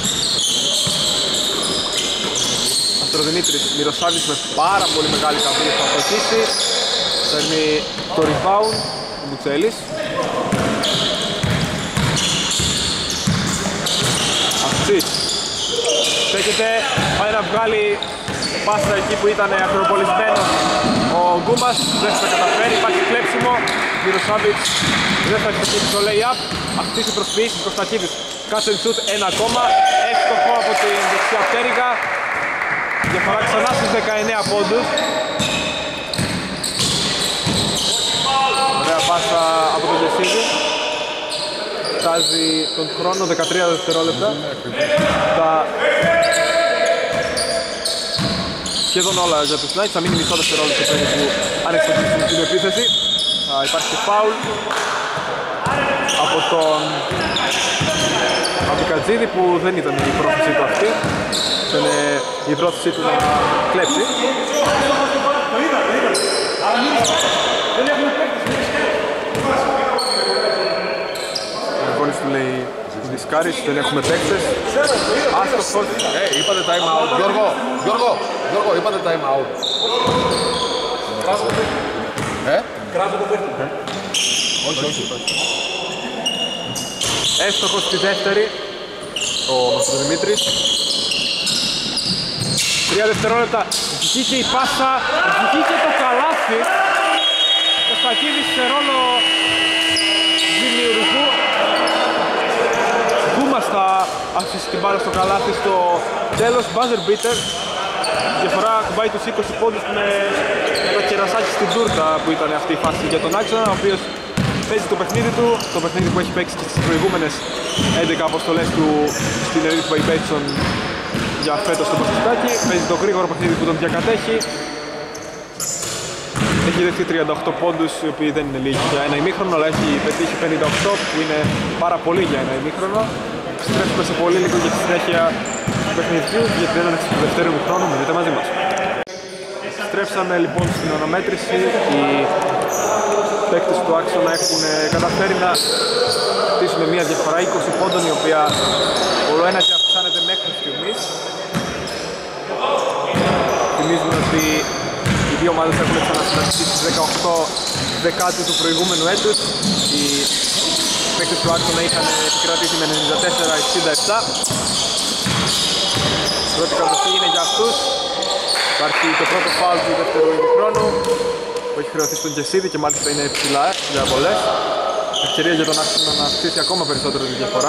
Αστροδημήτρης, Μιροσάβιτς με πάρα πολύ μεγάλη καμπύλη θα προκύσει. Παίρνει το rebound ο Μπουτσέλης. Κοτσής. Στέκεται, πάει να βγάλει πάσα εκεί που ήταν ακροπολισμένος ο Γκούμας, δεν θα καταφέρει, υπάρχει κλέψιμο. Μυροσάβιτς δεν θα εξηγήσει το lay-up. Αυτής η προσποιήσεις, Κωνστακίδης κάτσε σουτ ένα ακόμα. Εύστοχο από την δεξιά πτέρυγα. Διαφορά ξανά στους 19 πόντους. Ωραία πάσα από τον Γεσίδη. Φτάζει τον χρόνο, 13 δευτερόλεπτα. Σχεδόν όλα για τους Knights, θα μείνει μισό δευτερόλεπτο περίπου αν εξοπλίσουν την επίθεση. Υπάρχει και φάουλ από τον Κατζίδη που δεν ήταν η πρόθεση του αυτή. Ήταν η πρόθεση του να κλέψει. Ο Γόνης του λέει δισκάρις, δεν έχουμε παίκτες. Άστοχος. Είπατε time out. Γιώργο, είπατε time out. Κράτω το παίρνει. Όχι. Εύστοχος στη δεύτερη, ο Μαστροδημήτρης. 3 δευτερόλεπτα, βγήκε η πάσα, βγήκε το καλάθι. Ο Στακίδης σε ρόλο δημιουργού. Γκούμας θα αφήσει την μπάλα στο καλάθι στο τέλος, buzzer beater. Διαφορά κουμπάει τους 20 πόντους με το κερασάκι στην τούρτα που ήταν αυτή η φάση για τον Άξονα, ο οποίος παίζει το παιχνίδι του, το παιχνίδι που έχει παίξει και στις προηγούμενες 11 αποστολές του στην Elite by Betson για φέτος στο μπασκετάκι. Παίζει το γρήγορο παιχνίδι που τον διακατέχει. Έχει δεχτεί 38 πόντους, οι οποίοι δεν είναι λίγοι για ένα ημίχρονο, αλλά έχει πετύχει 58 που είναι πάρα πολύ για ένα ημίχρονο. Στρέφουμε σε πολύ λίγο για τη συνέχεια του παιχνιδιού για την έναρξη του δευτέρου ημίχρονου. Μείνετε μαζί μας. Στρέψαμε λοιπόν στην αναμέτρηση. Οι παίκτες του Άξονα έχουν καταφέρει να χτίσουν μια διαφορά 20 πόντων, η οποία όλο ένα και αυξάνεται μέχρι στιγμής. Θυμίζουμε ότι οι δύο ομάδες έχουν ξανασυναντηθεί στις 18 Δεκάτου του προηγούμενου έτους. Οι παίκτες του Άξονα είχαν επικρατήσει με 94-67. Πρώτη κατοχή είναι για αυτούς. Υπάρχει το πρώτο φάουλ του δεύτερου ημιχρόνου που έχει χρεωθεί στον Κεσίδη και μάλιστα είναι ψηλά για βολές. Ευκαιρία για τον Άξονα να αυξήσει ακόμα περισσότερο τη διαφορά.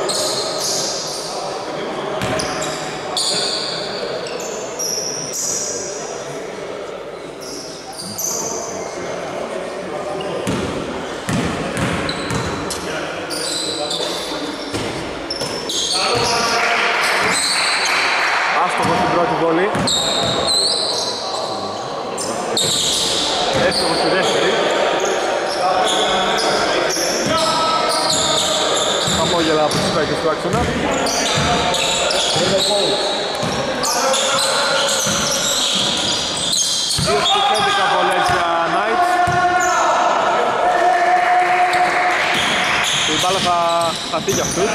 Άστοχο στην πρώτη βολή. Εύστοχο στη δεύτερη. Χαμόγελα από τους παίκτες του Άξονα. Δύο στις 11 βολές για Knights. Η μπάλα θα χαθεί για αυτούς.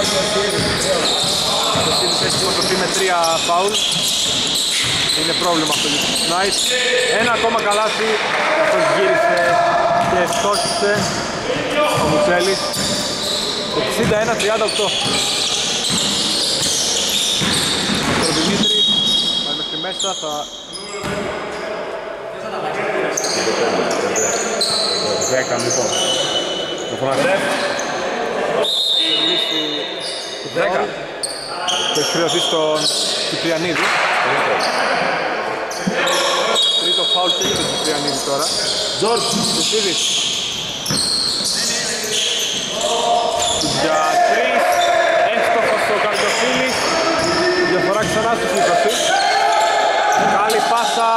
Το Σίδης έχει σκοτωθεί με 3 φάουλ. Είναι πρόβλημα αυτό για τους Knights. Ένα ακόμα καλάθι. Αυτός γύρισε και στόχισε ο Μουτσέλης. 61-38. Ο Δημήτρης πάει μέχρι μέσα, θα... 10 λοιπόν. Το φωνάζε. 10. Το έχει χρεωθεί στον Κυπριανίδη. Τρίτο φάουλ και για τον Κυπριανίδη τώρα. Τζορτζ, το Σίδης. Για 3, εύστοχος ο Καρδιοφίλης. Διαφορά ξανά στους 20. Καλή πάσα.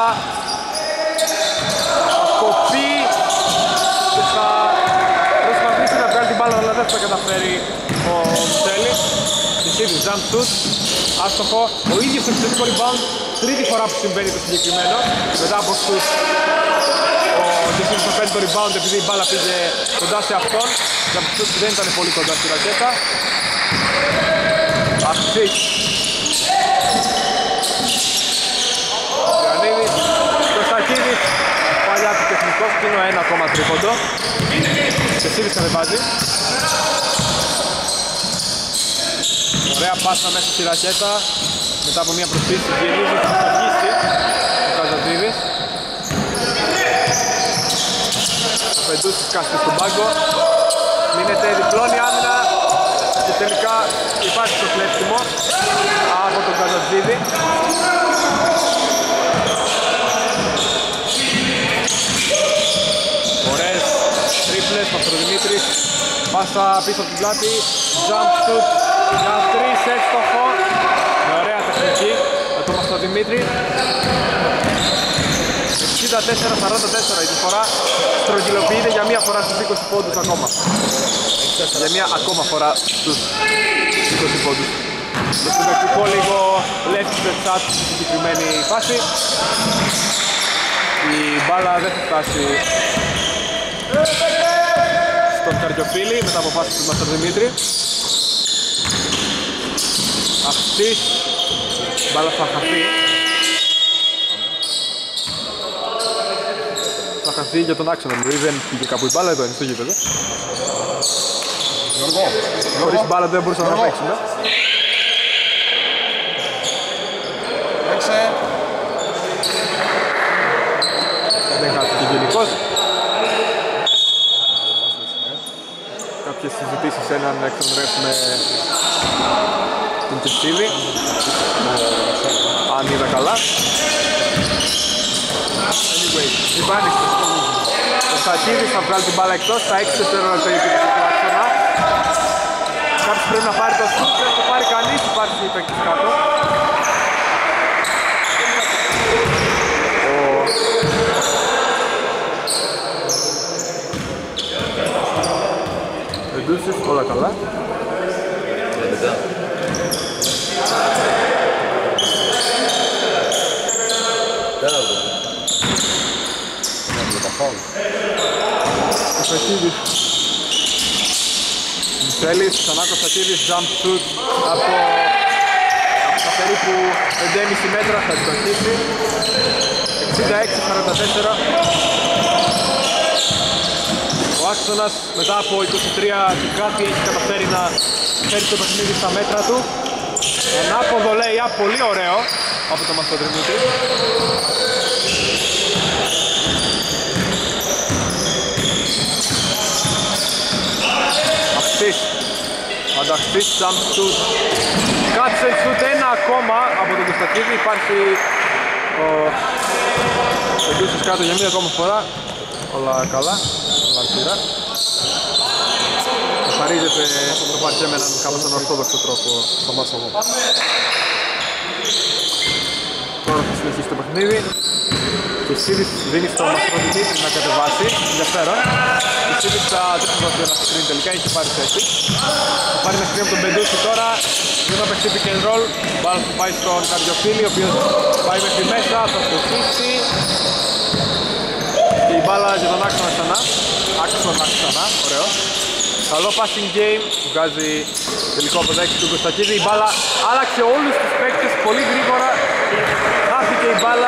Κοπή. Και θα προσπαθήσει να βγάλει την μπάλα, αλλά δεν θα καταφέρει ο Μουτσέλης. Κεσίδης, jump shoot. Άστοχο. Ο ίδιος επιθετικό rebound. Τρίτη φορά που συμβαίνει το συγκεκριμένο. Μετά από shoot ο Κεσίδης θα παίρνει το rebound επειδή η μπάλα πήγε κοντά σε αυτόν. Για αυτούς που δεν ήταν πολύ κοντά στη ρακέτα. Αχτσής. Γιαννίδης. Κωνστακίδης. Παλιά του τεχνικός. Κλείνω ένα ακόμα τρίποντο. Κεσίδης κατεβάζει. Ωραία πάσα μέσα στη ρακέτα. Μετά από μια προσθήση γυρίζει και θα αρχίσει ο Καζατζίδης. Ο Πεντούσης κάθεται στον πάγκο. Μείνεται διπλώνει άμυνα και τελικά υπάρχει το κλέψιμο από τον Καζατζίδη. Ωραίες τρίπλες, Μαστροδημήτρης. Πάσα πίσω από την πλάτη. Jump shoot για 3 εύστοχο. Με ωραία τεχνική με τον Μαστροδημήτρη. 64-44 η διαφορά. Στρογγυλοποιείται για μία φορά στους 20 πόντους ακόμα. Για μία ακόμα φορά στους 20 πόντους. Και στο δεξικό λίγο left the chat στη συγκεκριμένη φάση. Η μπάλα δεν θα φτάσει στον Καρδιοφίλη μετά από φάση του Μαστροδημήτρη. Αυτή η μπάλα θα χαθεί. Θα χαθεί για τον άξονα μου, δεν πήγε κάπου η μπάλα, εδώ είναι στο γήπεδο. Χωρίς μπάλα δεν μπορούσαμε να παίξουμε. Δεν χάθηκε γενικώς. Κάποιες συζητήσεις έναν εξονρεύσουμε την Κεσίδη. Αν είδα καλά. Anyway, υπάρχει ο Στακίδης θα βγάλει την μπάλα εκτός, στα 6 δευτερόλεπτα για την άξονα. Κάποιος πρέπει να πάρει το σουτ, δεν το πάρει κανείς, υπάρχει η παίκτης κάτω. Εντούσεις, όλα καλά. Κωνσταντίδης Μισέλης, ξανά Κωνσταντίδης, jump shoot από τα περίπου 5,5 μέτρα, θα εκτοχίσει 66-44. Ο άξονας μετά από 23 και κάτι έχει καταφέρει να φέρει το παιχνίδι στα μέτρα του. Ανάποδο lay-up, πολύ ωραίο από το Μαστροδημήτρη. Αυτής, ανταχτής, jump shoot, κάτσε shoot, ένα ακόμα από τον Κωνσταντίδη. Υπάρχει ο Πεντούσης κάτω για μία ακόμα φορά. Όλα καλά, όλα αρκετά. Καθαρίζεται το παρκέ με έναν κάπως ανορθόδοξο τρόπο στο μάτσο. Τώρα θα συνεχίσει το παιχνίδι και Σίδης δίνει στον Μαστροδημήτρη να κατεβάσει, ενδιαφέρον. Η Σίδης θα δώσει ένα screen τελικά, έχει πάρει θέση. Θα πάρει ένα screen από τον Πεντούση τώρα, δεν θα παίξει pick and roll. Μπάλα θα πάει στον Καρδιοφίλη, ο οποίος πάει μέχρι μέσα, θα στοχίσει. Και η μπάλα για τον άξονα ξανά, ωραίο. Καλό passing game, βγάζει τελικό αποδέκτη του Κωνσταντίδη. Η μπάλα άλλαξε όλους τους παίκτες πολύ γρήγορα. Χάθηκε η μπάλα.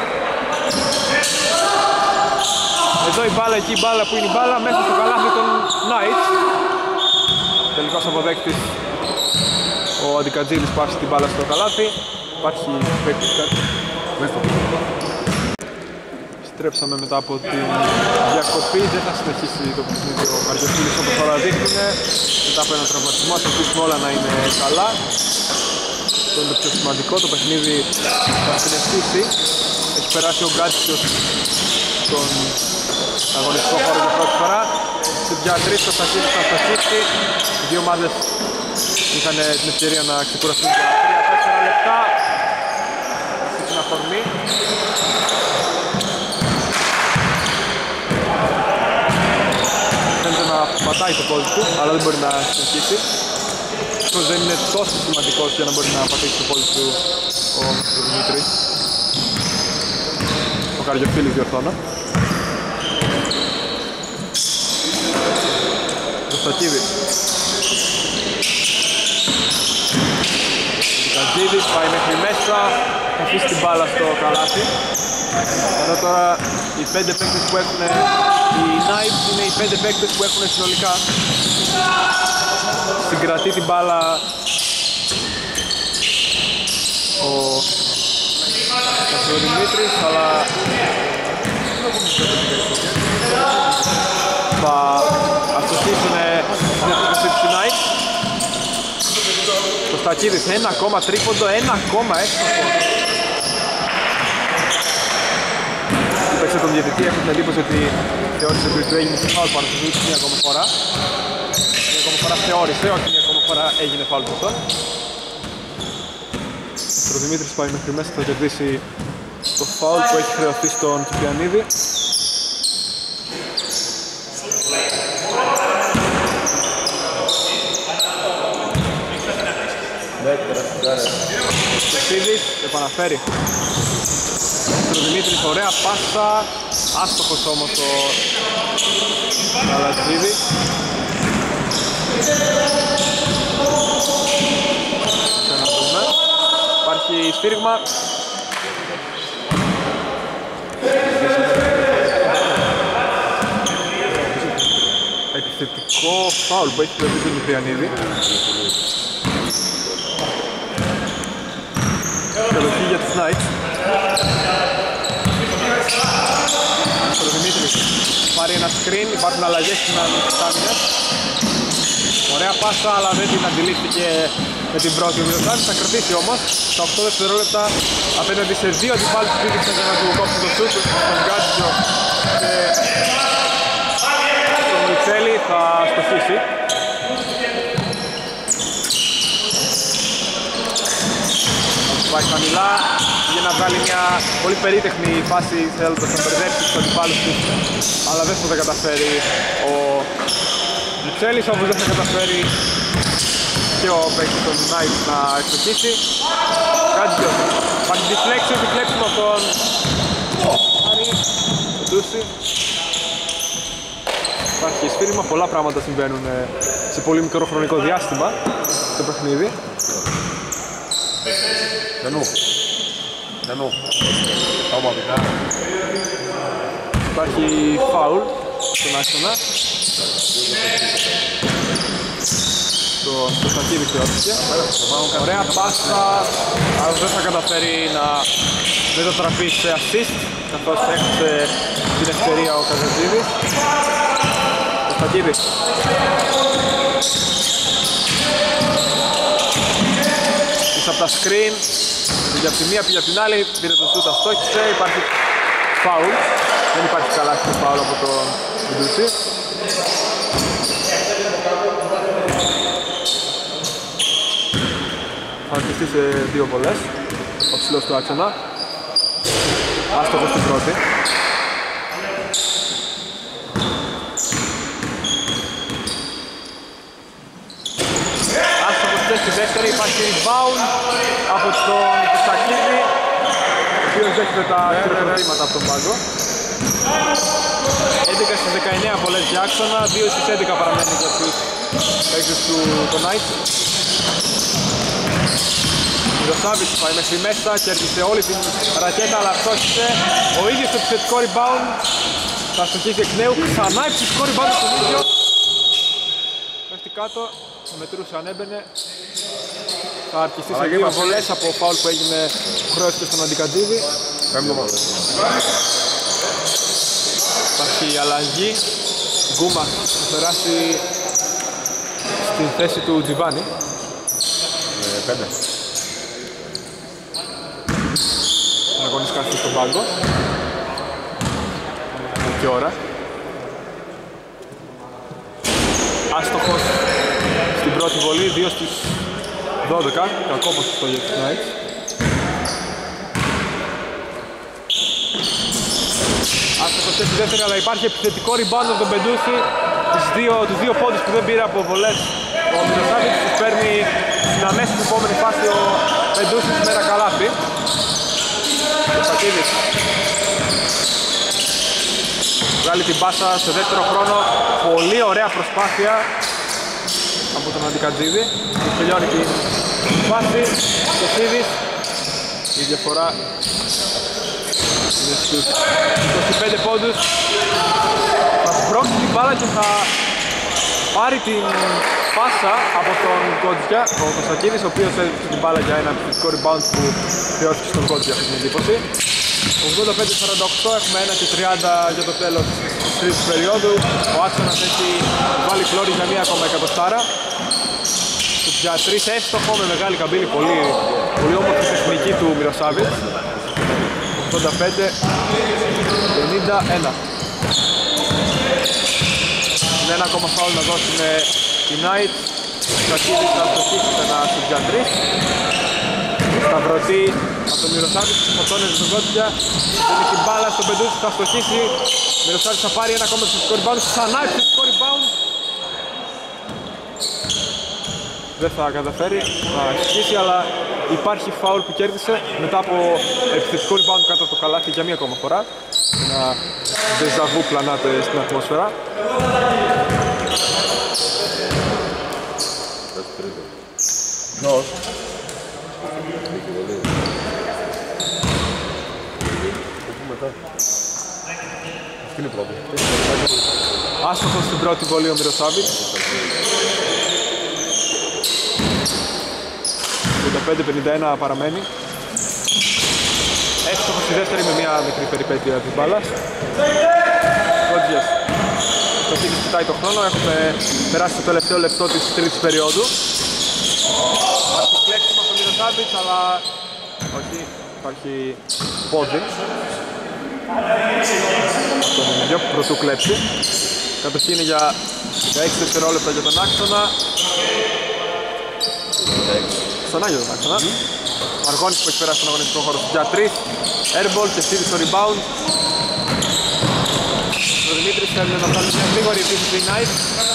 Εδώ η μπάλα, εκεί η μπάλα, που είναι η μπάλα, μέσα στο καλάθι των Knights. Τελικός αποδέκτης ο Αντικατζίδης πάσει την μπάλα στο καλάθι. Υπάρχει παίκτης κάτι. Στρέψαμε μετά από την διακοπή, δεν θα συνεχίσει το παιχνίδι ο Καρδιοφίλης όπως τώρα δείχνουμε. Μετά από ένα τραυματισμό, θα ελπίσουμε όλα να είναι καλά. Αυτό είναι το πιο σημαντικό, το παιχνίδι θα συνεχίσει. Έχει περάσει ο Γκάτσιος στον αγωνιστικό χώρο για πρώτη φορά. Στην πια τρεις το Σταχίδης θα σταχίσει. Οι δύο ομάδες είχαν την ευκαιρία να ξεκουραστούν για 3-4 λεπτά. Στην αφορμή. Να πατάει το πόδι του, αλλά δεν μπορεί να συνεχίσει. Αυτό δεν είναι τόσο σημαντικός για να μπορεί να πατήσει το πόδι του ο Δημήτρης. Ο Καρδιοφίλης διορθώνω. Κωνσταντίδης. Ο Καντζίδης πάει μέχρι μέσα, θα αφήσει την μπάλα στο καλάθι. Εδώ τώρα οι 5 παίκτες που έχουν, οι Knights είναι οι 5 παίκτες που έχουν συνολικά. Συγκρατεί την μπάλα ο Δημήτρης, αλλά θα αστοχίσουν στην επίθεση του Knights. Το Στακίδης, ένα ακόμα τρίποντο, ένα ακόμα έστοχο. Παίξε τον διαιτητή, έχω την εντύπωση ότι θεώρησε ότι του έγινε φάουλ πάνω στη μία ακόμα φορά. Μία ακόμα φορά θεώρησε, όχι μία ακόμα φορά έγινε φάουλ από αυτόν. Ο Δημήτρης πάει μέχρι μέσα, θα κερδίσει το φάουλ που έχει χρεωθεί στον Κυπριανίδη. Κεσίδης επαναφέρει ο Δημήτρης, ωραία πάσα, άστοχος όμως ο Καλατζίδης. Ξαναδούμε, υπάρχει σφύριγμα. Επιθετικό φάουλ που έχει πλευθεί τον Κυπριανίδη. Καλοχή για τους Knights. Ο Δημήτρης πάρει ένα screen, υπάρχουν αλλαγές στην άμυνες. Ωραία πάσα, αλλά δεν την αντιλήφθηκε με την πρώτη. Ο Μιλοσάβης θα κρατήσει όμως στα 8 δευτερόλεπτα απέναντι σε δύο αντιπάλους που πήδηξαν για να του κόψουν το σούτ. Τον Γκάτσιο και τον Μιτσέλη θα στοχίσει. Πάει χαμηλά για να βγάλει μια πολύ περίτεχνη φάση, θέλοντας να μπερδέψει τους αντιπάλους του, αλλά δεν θα τα καταφέρει ο Μιτσέλης, όπως δεν θα καταφέρει και ο παίκτης των Knights να εξοχίσει. Γκάτζιο, υπάρχει deflection από τον Άρη, τον Ντούση. Υπάρχει σφύριγμα, πολλά πράγματα συμβαίνουν σε πολύ μικρό χρονικό διάστημα στο παιχνίδι. Υπάρχει φάουλ στον άξονα. Το Στακίδη θεώρησε. Ωραία πάσα, αλλά δεν θα καταφέρει να μετατραπεί σε assist, καθώς έχασε την ευκαιρία ο Καζατζίδης. Ο Στακίδης. Πίσω από τα screen, πήγε από τη μία, πήγε από την άλλη, πήρε το σούτ, αστόχισε, υπάρχει φάουλ. Δεν υπάρχει καλά στο φάουλ από τον Ντούση. Θα αρχιστεί σε δύο βολές ο ψηλός του άξονα. Άστοχος στην πρώτη. Άστοχος στη δεύτερη, υπάρχει rebound από τον Κωστακίδη, ο οποίος δέχεται τα χειροκροτήματα από τον πάγκο. 11 στις 19 βολές για άξονα, 2 στις 11 παραμένει για τους παίκτες του Knights. Ο Σάβιτς πάει μέχρι μέσα, κέρδισε όλη την ρακέτα αλλά στόχισε. Ο ίδιος το επιθετικό rebound θα στοχίσει εκ νέου. Ξανά επιθετικό rebound στον ίδιο. Πέφτει κάτω, θα μετρούσε αν έμπαινε. Θα αρχιστεί σε δύο βολές από φάουλ που έγινε χρέωση στον Αντικατζίδη. Υπάρχει η αλλαγή. Γκούμας θα περάσει στην θέση του Τζιβάνι. 5. Αγώνης κάθεται στον πάγκο. Και ώρα. Άστοχος στην πρώτη βολή, 2 στις 12. Κακό ποσοστό για τους Knights. Άστοχος στη δεύτερη, αλλά υπάρχει επιθετικό rebound από τον Πεντούση. Τους δύο πόντους που δεν πήρε από βολές ο Μιλοσάβιτς τους παίρνει στην αμέσως επόμενη φάση ο Πεντούσης με ένα καλάθι. Ο Σακίδης βγάλει την πάσα σε δεύτερο χρόνο. Πολύ ωραία προσπάθεια από τον Αντικατζίδη. Του τελειώνει την φάση. Ο Σίδης, η διαφορά είναι στους 25 πόντους. Θα σπρώξει την μπάλα και θα πάρει την πάσα από τον Κόντζια, ο Κωνστακίδης, ο οποίος έδειξε την μπάλα για ένα επιθετικό rebound που χρειώθηκε στον Κόντζια αυτή την εντύπωση. 85-48, έχουμε 1:30 για το τέλος της τρίτης περίοδου. Ο Άξονας έχει βάλει φλόρι για μία ακόμα εκατοστάρα. Για 3 εύστοχο με μεγάλη καμπύλη, πολύ όμορφη τεχνική του Μιροσάβιτς. 85-51. Είναι ένα ακόμα φάουλ να δώσουν οι Knights. Στακίδης θα στοχίσει ένα στους για 3. Σταυρωτή από τον Μιροσάβιτς, φωτώνεται στον Κόντια. Δίνει την μπάλα στον Πεντούση, θα στοχίσει. Μιροσάβιτς θα πάρει ένα ακόμα επιθετικό rebound. Ξανά επιθετικό rebound. Δεν θα καταφέρει να ασκήσει, αλλά υπάρχει φάουλ που κέρδισε μετά από επιθετικό rebound κάτω από το καλάθι για μία ακόμα φορά. Ένα δεζαβού πλανάται στην ατμόσφαιρα. Αυτή είναι η πρώτη. Άστοχος στην πρώτη βολή ο Μιροσάβιτς. 55-51 παραμένει. Εύστοχος στη δεύτερη με μια μικρή περιπέτεια της μπάλας. Κόντζιας. Το Κίνης κοιτάει το χρόνο. Έχουμε περάσει το τελευταίο λεπτό της τρίτης περίοδου. Υπάρχει κλέψιμο από τον Μιροσάβιτς, αλλά όχι, υπάρχει πόδι. Αυτό είναι δυο που πρωτού κλέψει. Κατοχή είναι για 16 δευτερόλεπτα για τον Άξονα. Ξανά για τον Άξονα. Μαργώνης που έχει περάσει τον αγωνιστικό χώρο για 3. Airball και στείλει στο rebound. Ο Δημήτρης θέλει να βγάλει μια γρήγορη επίθεση η Knight.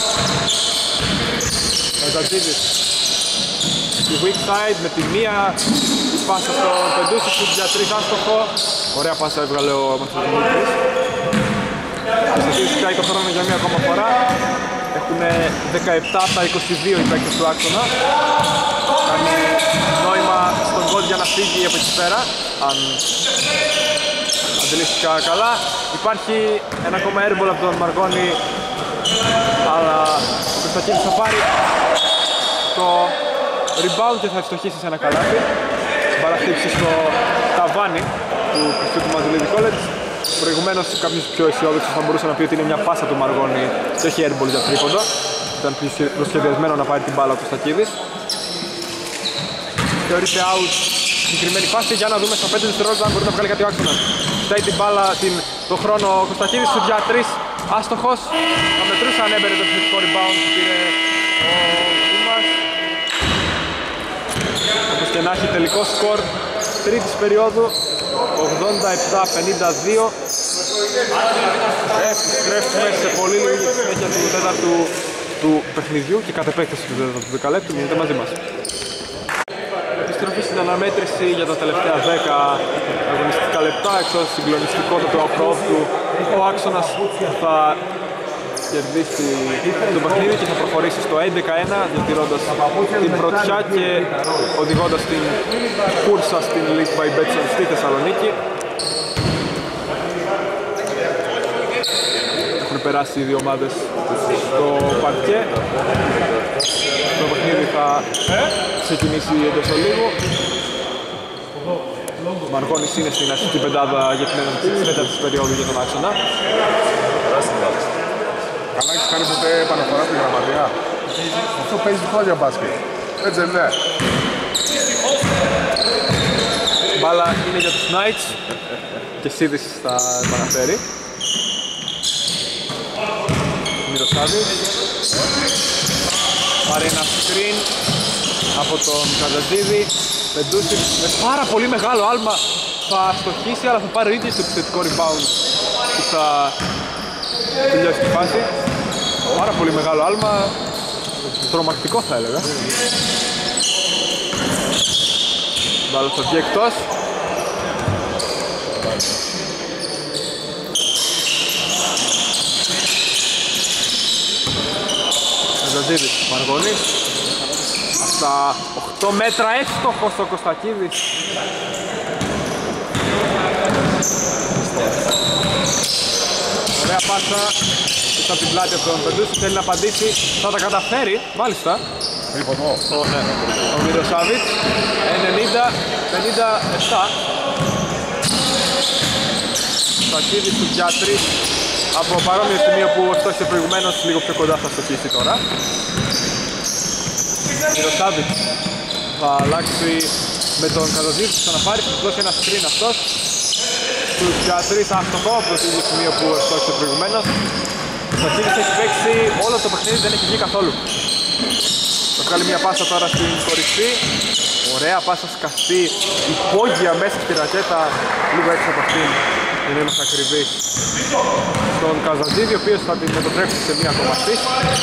Ο Ζατζίδης στη weak side με τη μία της πάσα στον Πεντούση που για 3 άστοχο. Ωραία πάσα έβγαλε ο Δημήτρης. Ο Ζατζίδης κοιτάει το χρόνο για μία ακόμα φορά. Έχουν 17 από τα 22 οι παίκτες του Άξονα. Κάνει νόημα στον Κόντια να φύγει από εκεί πέρα, αν αντιλήφθηκα καλά. Υπάρχει ένα ακόμα airball από τον Μαργώνη, αλλά ο Κωνστακίδης θα πάρει το rebound και θα ευστοχίσει σε ένα καλάθι. Μπάλα χτύψει στο ταβάνι του Χριστού Μαζουλίδη College. Προηγουμένως κάποιος πιο αισιόδοξος θα μπορούσε να πει ότι είναι μια πάσα του Μαργώνη και όχι airball για τρίποντο. Ήταν προσχεδιασμένο να πάρει την μπάλα ο Κωνστακίδης. Θεωρείται out συγκεκριμένη φάση, για να δούμε στα 5 δευτερόλεπτα αν μπορεί να βγάλει κάτι ο Άξονας. Κοιτάει την μπάλα, το χρόνο ο Κωνστακίδης του για 3, άστοχος. Θα μετρούσε αν έμπαιρε το επιθετικό rebound που πήρε ο Δήμας. Όπως και να έχει, τελικό σκορ τρίτης περίοδου 87-52. Επιστρέφουμε σε πολύ λίγη συνέχεια του τέταρτου του παιχνιδιού και κατ' επέκταση του τέταρτου δεκαλέπτου. Μείνετε μαζί μας. Επιστροφή στην αναμέτρηση για τα τελευταία 10 αγωνιστικά λεπτά. Έξω συγκλονιστικό το off του. Ο Άξονας θα κερδίσει το παιχνίδι και θα προχωρήσει στο 11-1, διατηρώντας την πρωτιά και οδηγώντας την κούρσα στην League by Betson στη Θεσσαλονίκη. Έχουν περάσει οι δύο ομάδες στο παρκέ. Το παιχνίδι θα ξεκινήσει εντός ολίγου. Ο Μαργώνης είναι στην αρχική πεντάδα για την έναρξη της τέταρτης περίοδου για τον Άξονα. Καλά, έχεις κάνει ποτέ επαναφορά στη γραμματεία? Αυτό παίζει χρόνια μπάσκετ. Έτσι δεν είναι? Μπάλα είναι για τους Knights και Σίδης θα επαναφέρει. Μιροσάβιτς πάρει ένα screen από τον Καζατζίδη. Πεντούση με πάρα πολύ μεγάλο άλμα θα στοχίσει, αλλά θα πάρει ο ίδιος το επιθετικό rebound που θα τελειώσει τη φάση. Πάρα πολύ μεγάλο άλμα, τρομακτικό θα έλεγα. Μπάλα θα βγει εκτός. Καζατζίδης, Μαργώνης. Στα 8 μέτρα εύστοχος ο Κωνστακίδης. Ωραία πάσα από την πλάτη από τον Πεντούση, θέλει να απαντήσει, θα τα καταφέρει, μάλιστα. Ναι. Ο Μιροσάβιτς, 90-57. Σακίδης του Γιάτρης, από παρόμοιο σημείο που στόχισε προηγουμένως, λίγο πιο κοντά θα στοχίσει τώρα. Μιροσάβιτς θα αλλάξει με τον Καζαντζίδη που θα ξαναπάρει, θα δώσει ένα screen αυτός. Τους Γιάτρης, άστοχο από το ίδιο σημείο που στόχισε προηγουμένως. Ο Σακίδης έχει παίξει όλο το παιχνίδι, δεν έχει βγει καθόλου. Θα βγάλει μια πάσα τώρα στην κορυφή. Ωραία πάσα σκαστή, υπόγεια μέσα στη ρακέτα, λίγο έξω από αυτήν. Δεν είμαστε ακριβείς. Στον Καζαντζίδη, ο οποίος θα την μετατρέψει σε μια ακόμα assist.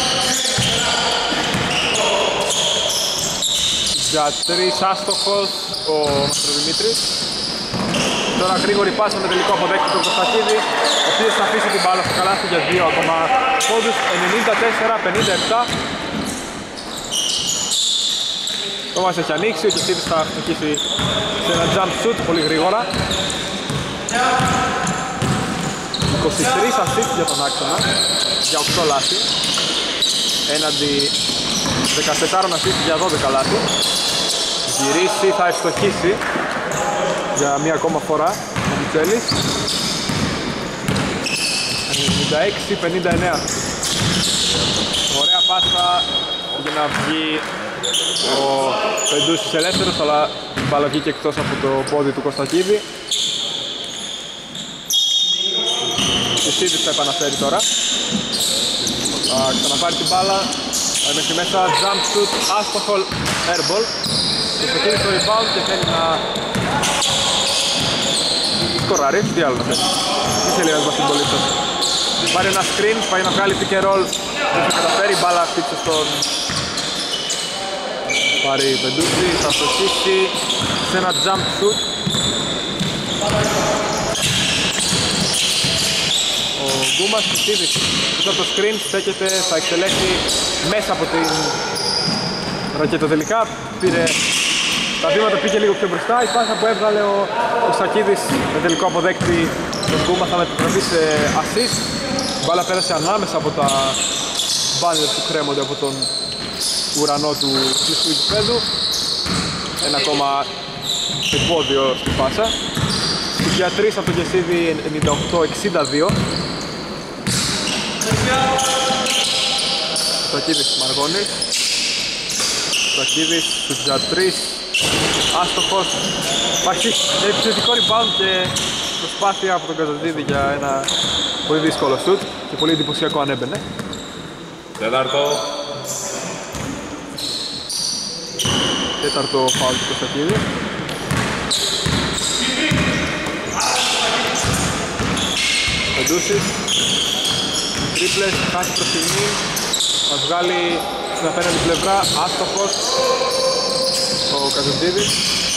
Για 3 άστοχος ο Μαστροδημήτρης. Τώρα γρήγορη πάσα με τελικό αποδέκτη τον Κωνσταντίδη, ο οποίος θα αφήσει την μπάλα στο καλάθι για 2 ακόμα πόντους, 94-57. Το μας έχει ανοίξει, ο Κεσίδης θα φτωχίσει σε ένα jump shoot πολύ γρήγορα. 23 assist για τον άξονα, για 8 λάθη. Έναντι 14 assist για 12 λάθη. Γυρίσει, θα ευστοχίσει για μία ακόμα φορά ο Μιτσέλης. 96-59. Ωραία πάσα για να βγει ο Πεντούσης ελεύθερος, αλλά η μπάλα βγήκε εκτός από το πόδι του Κωστακίδη. Ο Σίδης θα επαναφέρει τώρα. Θα ξαναπάρει την μπάλα, μέχρι μέσα, jump shoot, άστοχο, airball. Ο Κωστακίδης στο rebound και θέλει να σκοράρει, τι άλλο να θέλει. Τι θέλει να βάζει την πολύ σας. Πάρει ένα screen, πάει να βγάλει pick and roll, δεν θα καταφέρει, η μπάλα χτύπησε στον Πάρει Πεντούση, θα στοχίσει σε ένα jump shoot. Ο Γκούμας Χριστίδης πίσω από το screen στέκεται, θα εκτελέσει μέσα από την ρακέτα τελικά. Πήρε τα βήματα, πήγε λίγο πιο μπροστά. Η πάσα που έβγαλε ο Σακίδης με τελικό αποδέκτη τον Γκούμα θα μετατραπεί σε assist. Η μπάλα πέρασε ανάμεσα από τα μπάνερ που κρέμονται από τον ουρανό του κλειστού γηπέδου. Ένα ακόμα επόδιο στην πάσα. Για 3 από το Κεσίδη 98-62. Σακίδης Μαργώνης. Σακίδης στους 3. Άστοχος. Υπάρχει επιθετικό rebound και προσπάθεια από τον Καζαντζίδη για ένα πολύ δύσκολο σουτ και πολύ εντυπωσιακό αν έμπαινε. Τέταρτο φάουλ του Κωστακίδη. Πεντούσης. Τρίπλες, χάσει προς στιγμή. Θα βγάλει στην απέναντι πλευρά. Άστοχος ο Καζαντζίδης.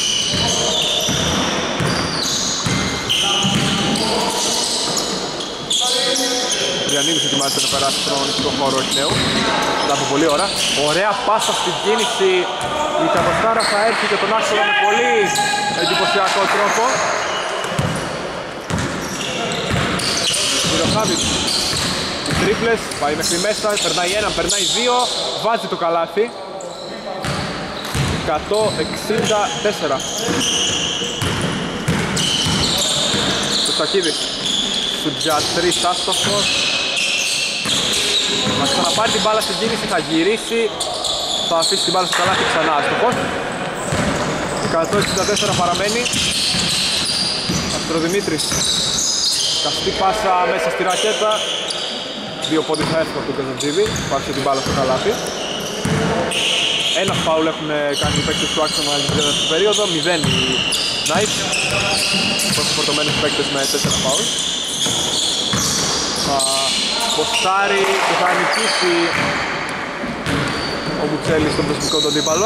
Διανύμης ετοιμάζεται να περάσει στον αγωνιστικό χώρο εκ νέου. Μετά από πολλή ώρα. Ωραία πάσα στην κίνηση. Η Καβαστάρα θα έρθει και τον άξονα με πολύ εντυπωσιακό τρόπο. Μιροσάβιτς. Οι τρίπλες, πάει μέχρι μέσα, περνάει έναν, περνάει δύο, βάζει το καλάθι. 164. Το Σακίδης. Σουτζιά 3 άστοχος. Θα ξαναπάρει την μπάλα στην κίνηση, θα γυρίσει. Θα αφήσει την μπάλα στο καλάθι ξανά άστοχος. 164 παραμένει. Αστροδημήτρης. Καστή πάσα μέσα στη ρακέτα. 2 πόντες θα έρθουν από τον Καζαντζίδη. Πάρσε την μπάλα στο καλάθι. Ένα φάουλ έχουν κάνει οι παίκτες του άξονα για την τέταρτη περίοδο. 0 οι Knights. Τόσο φορτωμένους παίκτες με 4 φάουλ. Θα ποστάρει και θα νικήσει ο Μουτσέλης στον προσωπικό του αντίπαλο.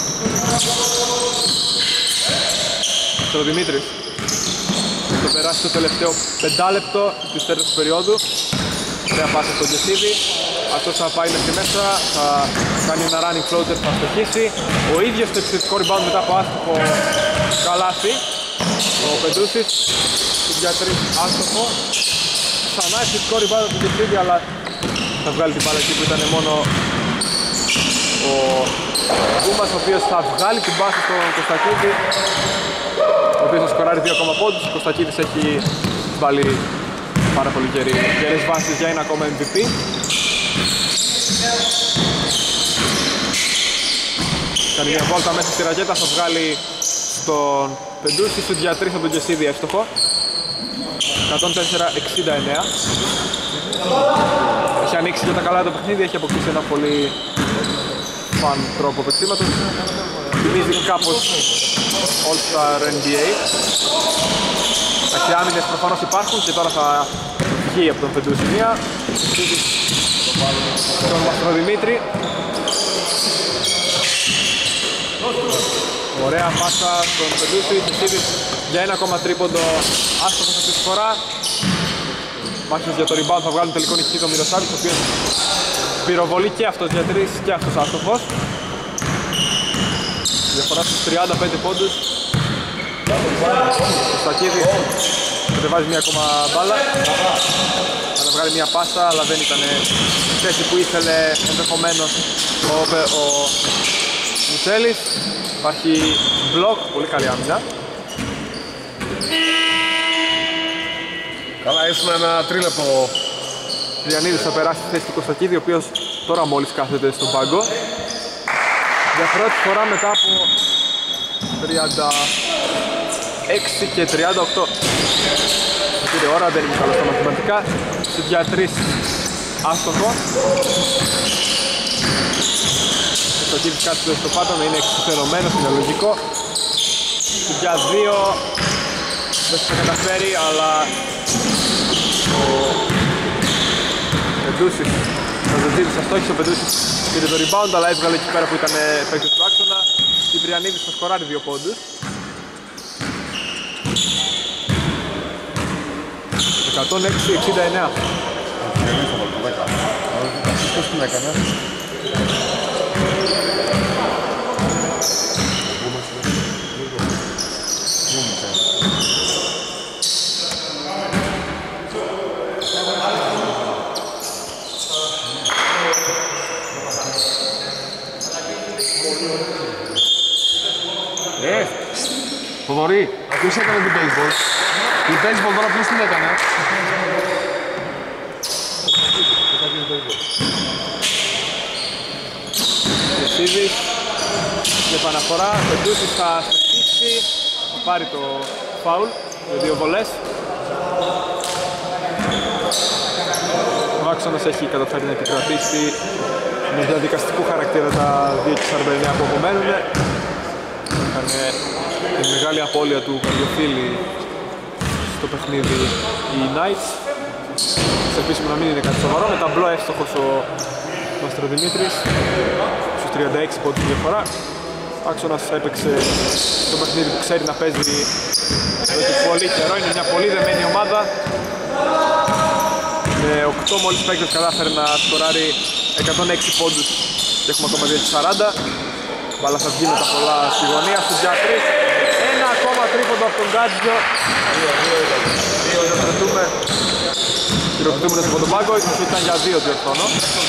Ο Δημήτρης θα περάσει το τελευταίο 5 λεπτό της τέταρτης περίοδου. Ωραία πάσα στον Κεσίδη. Αυτός θα πάει μέχρι μέσα, θα κάνει ένα running floater, θα στοχίσει. Ο ίδιος το επιθετικό rebound μετά από άστοχο καλάθι. Ο Πεντούσης, του διατρής άστοχο. Ξανά επιθετικό rebound του Κεσίδη, αλλά θα βγάλει την μπάλα εκεί που ήταν μόνο ο Γκούμπας, ο οποίος θα βγάλει την μπάλα στον Κωστακίδη, ο οποίος θα σκοράρει 2 ακόμα πόντους. Ο Κωστακίδης έχει βάλει πάρα πολύ καιρές βάσεις για ένα ακόμα MVP. Κάνει μια βόλτα μέσα στη ρακέτα, θα βγάλει στον Πεντούση, στο για 3 από τον Κεσίδη, εύστοχο. 104-69. Έχει ανοίξει και τα καλά το παιχνίδι, έχει αποκτήσει ένα πολύ φαν τρόπο παίξηματος. Θυμίζει κάπως All-Star NBA. Οι άμυνες προφανώς υπάρχουν και τώρα θα βγει από τον Πεντούση μία. Τον Μαστροδημήτρη. Ωραία πάσα στον Πεντούση, Θεσίδης για ένα ακόμα τρίποντο, άστοχος αυτή τη φορά. Μάχες για το rebound, θα βγάλουν τελικό νικητή τον Μυροσάβης, ο οποίος πυροβολεί και αυτός για 3 και αυτός άστοχος. Διαφορά στους 35 πόντους. Ο Στακίδης κατεβάζει μια ακόμα μπάλα. Θα βγάλει μια πάσα, αλλά δεν ήταν η θέση που ήθελε ενδεχομένως ο Μουτσέλης. Υπάρχει μπλοκ, πολύ καλή άμυνα. Καλά, ήσουν ένα τρίλεπτο. Λιανίδης θα περάσει στη θέση του Κωστακίδη, ο οποίος τώρα μόλις κάθεται στον πάγκο. Για πρώτη φορά μετά από 36 και 38. Κύριε ώρα, δεν είμαι καλός στα μαθηματικά. Στη για 3 άστοχο. Ο Κωστακίδης κάθεται στο πάτωμα, είναι εξυφερωμένος, είναι λογικό. Στη για 2 δεν θα καταφέρει, αλλά ο Πεντούσης θα ζητήσει στα στόχη. Ο Πεντούσης πήρε το rebound, αλλά έβγαλε εκεί πέρα που ήταν παίκτης του άξονα. Κυπριανίδης θα σκοράρει 2 πόντους. 106-69. Ποιος την έκανε? Θοδωρή, ποιος έκανε την baseball? Η baseball τώρα ποιος την έκανε? Κεσίδης για επαναφορά, ο Πεντούσης θα στοχίσει, θα πάρει το φάουλ για 2 βολές. Ο άξονας έχει καταφέρει να επικρατήσει με διαδικαστικού χαρακτήρα τα 2:49 που απομένουν. Είχαν τη μεγάλη απώλεια του Καρδιοφίλη στο παιχνίδι οι Knights. Θα ελπίσουμε να μην είναι κάτι σοβαρό. Με ταμπλό εύστοχος ο Μαστροδημήτρης στους 36 πόντους διαφορά. Ο άξονας έπαιξε το παιχνίδι που ξέρει να παίζει εδώ και πολύ καιρό. Είναι μια πολύ δεμένη ομάδα. Με 8 μόλις παίκτες κατάφερε να σκοράρει 106 πόντους και έχουμε ακόμα 2:40. Μπάλα θα βγει με τα πολλά στη γωνία, στους για 3. Ένα ακόμα τρίποντο από τον Γκάτζιο. Χειροκροτούμε στον ποντοπάγκο, ίσως ήταν για 2 διορθώνω.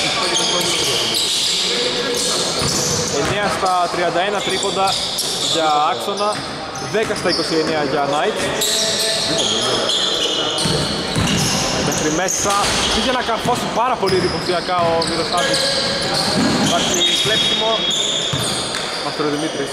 9 στα 31 τρίποντα για άξονα, 10 στα 29 για Knights. Μέχρι μέσα, πήγε να καρφώσει πάρα πολύ εντυπωσιακά ο Μυροσάβης. Υπάρχει κλέψιμο. Μαστροδημήτρης.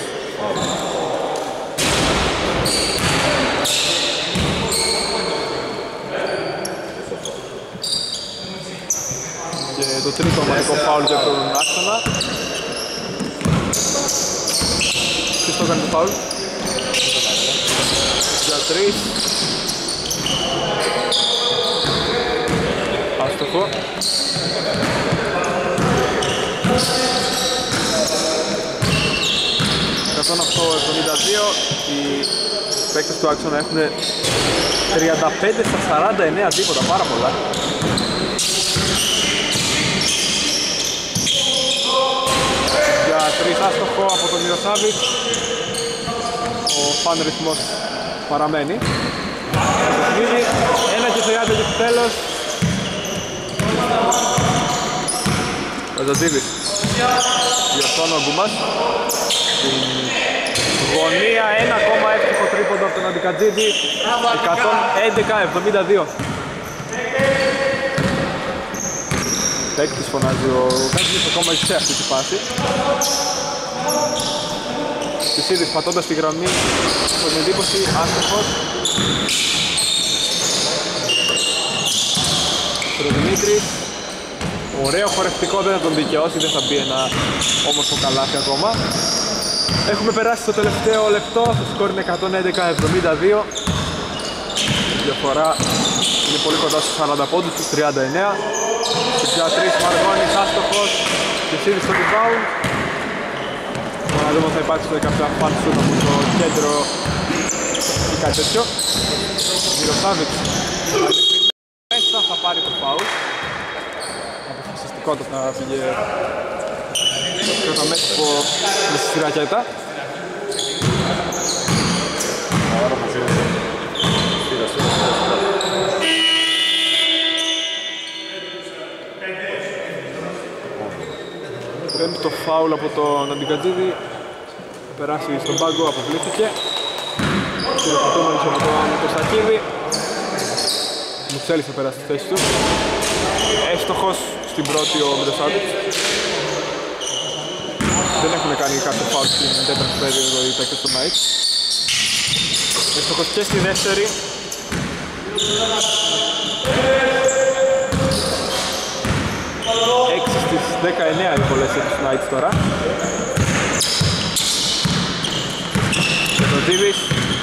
Και το τρίτο ομαδικό φάουλ για τον άξονα. Ποιος το έκανε το φάουλ? Για 3. Άστοχο. Οι παίκτες του άξονα έχουν 35 στα 49 τίποτα, πάρα πολλά. Για 3 άστοχο από τον Μυροσάβη. Ο φαν ρυθμός παραμένει. 1 και 30 και στο τέλος. Ο Ζαντζίδης. Διορθώνει ο Γκουμάς. Στην γωνία ένα ακόμα εύκολο τρίποντο από τον Αντικατζίδη. 111-72. Παίκτης φωνάζει ο Κάτζης, ακόμα έχει σε αυτή τη φάση. Τυσίδης πατώντας τη γραμμή στον εντύπωση, άστοχος. Δημήτρης, ωραίο χορευτικό, δεν θα τον δικαιώσει, δεν θα μπει ένα όμορφο καλάθι ακόμα. Έχουμε περάσει στο τελευταίο λεπτό, το σκορ είναι 111-72. Η διαφορά είναι πολύ κοντά στους 40 πόντους, στους 39. Για 3 Μαργώνης, άστοχος, Τυσίδης στο rebound. Να δούμε αν θα υπάρξει κάποια fan shoot από το κέντρο ή κάτι τέτοιο. Μυροσάβιτς μέσα θα πάρει το foul. Αποφασιστικότατα να πήγε το μέτωπο μέσα στη ρακέτα. Πέμπτο φάουλ από τον Αντικατζίδη. Περάσει στον πάγκο, αποβλήθηκε. Χειροκροτούμενος από τον Κωστακίδη. Μουξέλης θα περάσει στη θέση του. Έστοχος στην πρώτη ο Μιροσάβιτς. Δεν έχουν κάνει κάποιο φάουλ στην τέταρτη περίοδο οι παίκτες του Knights. Έστοχος και στη δεύτερη. Έξι στις 19 οι πολλές για τους Knights τώρα. Και τον Τίβης.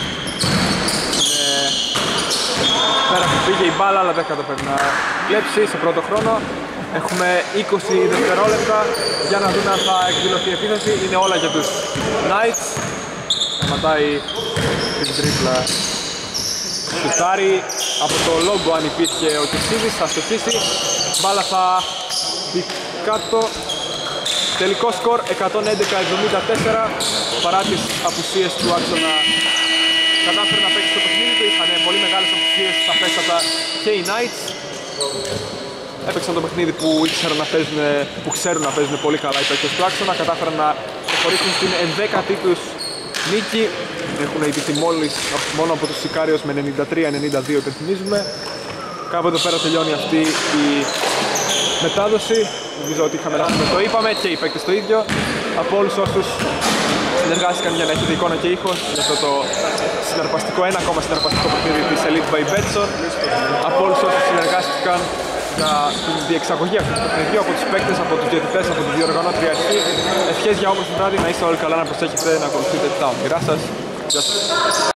Πέρα που πήγε η μπάλα, αλλά δεν καταφέρει να κλέψει σε πρώτο χρόνο. Έχουμε 20 δευτερόλεπτα για να δούμε αν θα εκδηλωθεί η επίθεση. Είναι όλα για τους Knights. Σταματάει την τρίπλα. Σουτάρει από το λόγκο αν υπήρχε ο Κεσίδης, θα στοχίσει. Μπάλα θα μπει κάτω. Τελικό σκορ 111-74. Παρά τις απουσίες του άξονα κατάφερε να παίξει το παιχνίδι του. Είχαν πολύ μεγάλες απουσίες σαφέστατα και οι Knights. Έπαιξαν το παιχνίδι που ξέρουν να παίζουν πολύ καλά οι παίκτες του άξονα. Κατάφεραν να προχωρήσουν στην 11η τους νίκη. Έχουν ιτηθεί μόνο από τους Σικάριος με 93-92, υπενθυμίζουμε. Κάπου εδώ πέρα τελειώνει αυτή η μετάδοση. Νομίζω ότι είχαμε να πούμε, το είπαμε και οι παίκτες το ίδιο. Από όλους όσους συνεργάστηκαν για να έχετε εικόνα και ήχος για αυτό το συναρπαστικό, ένα ακόμα συναρπαστικό παιχνίδι της Elite by Betson. Από όλους όσους συνεργάστηκαν για την διεξαγωγή αυτού του παιχνιδιού, από τους παίκτες, από τους διαιτητές, από τη διοργανώτρια αρχή. Ευχές για όμορφο βράδυ, να είστε όλοι καλά, να προσέχετε, να ακολουθείτε τα όνειρά σας. Γεια σας.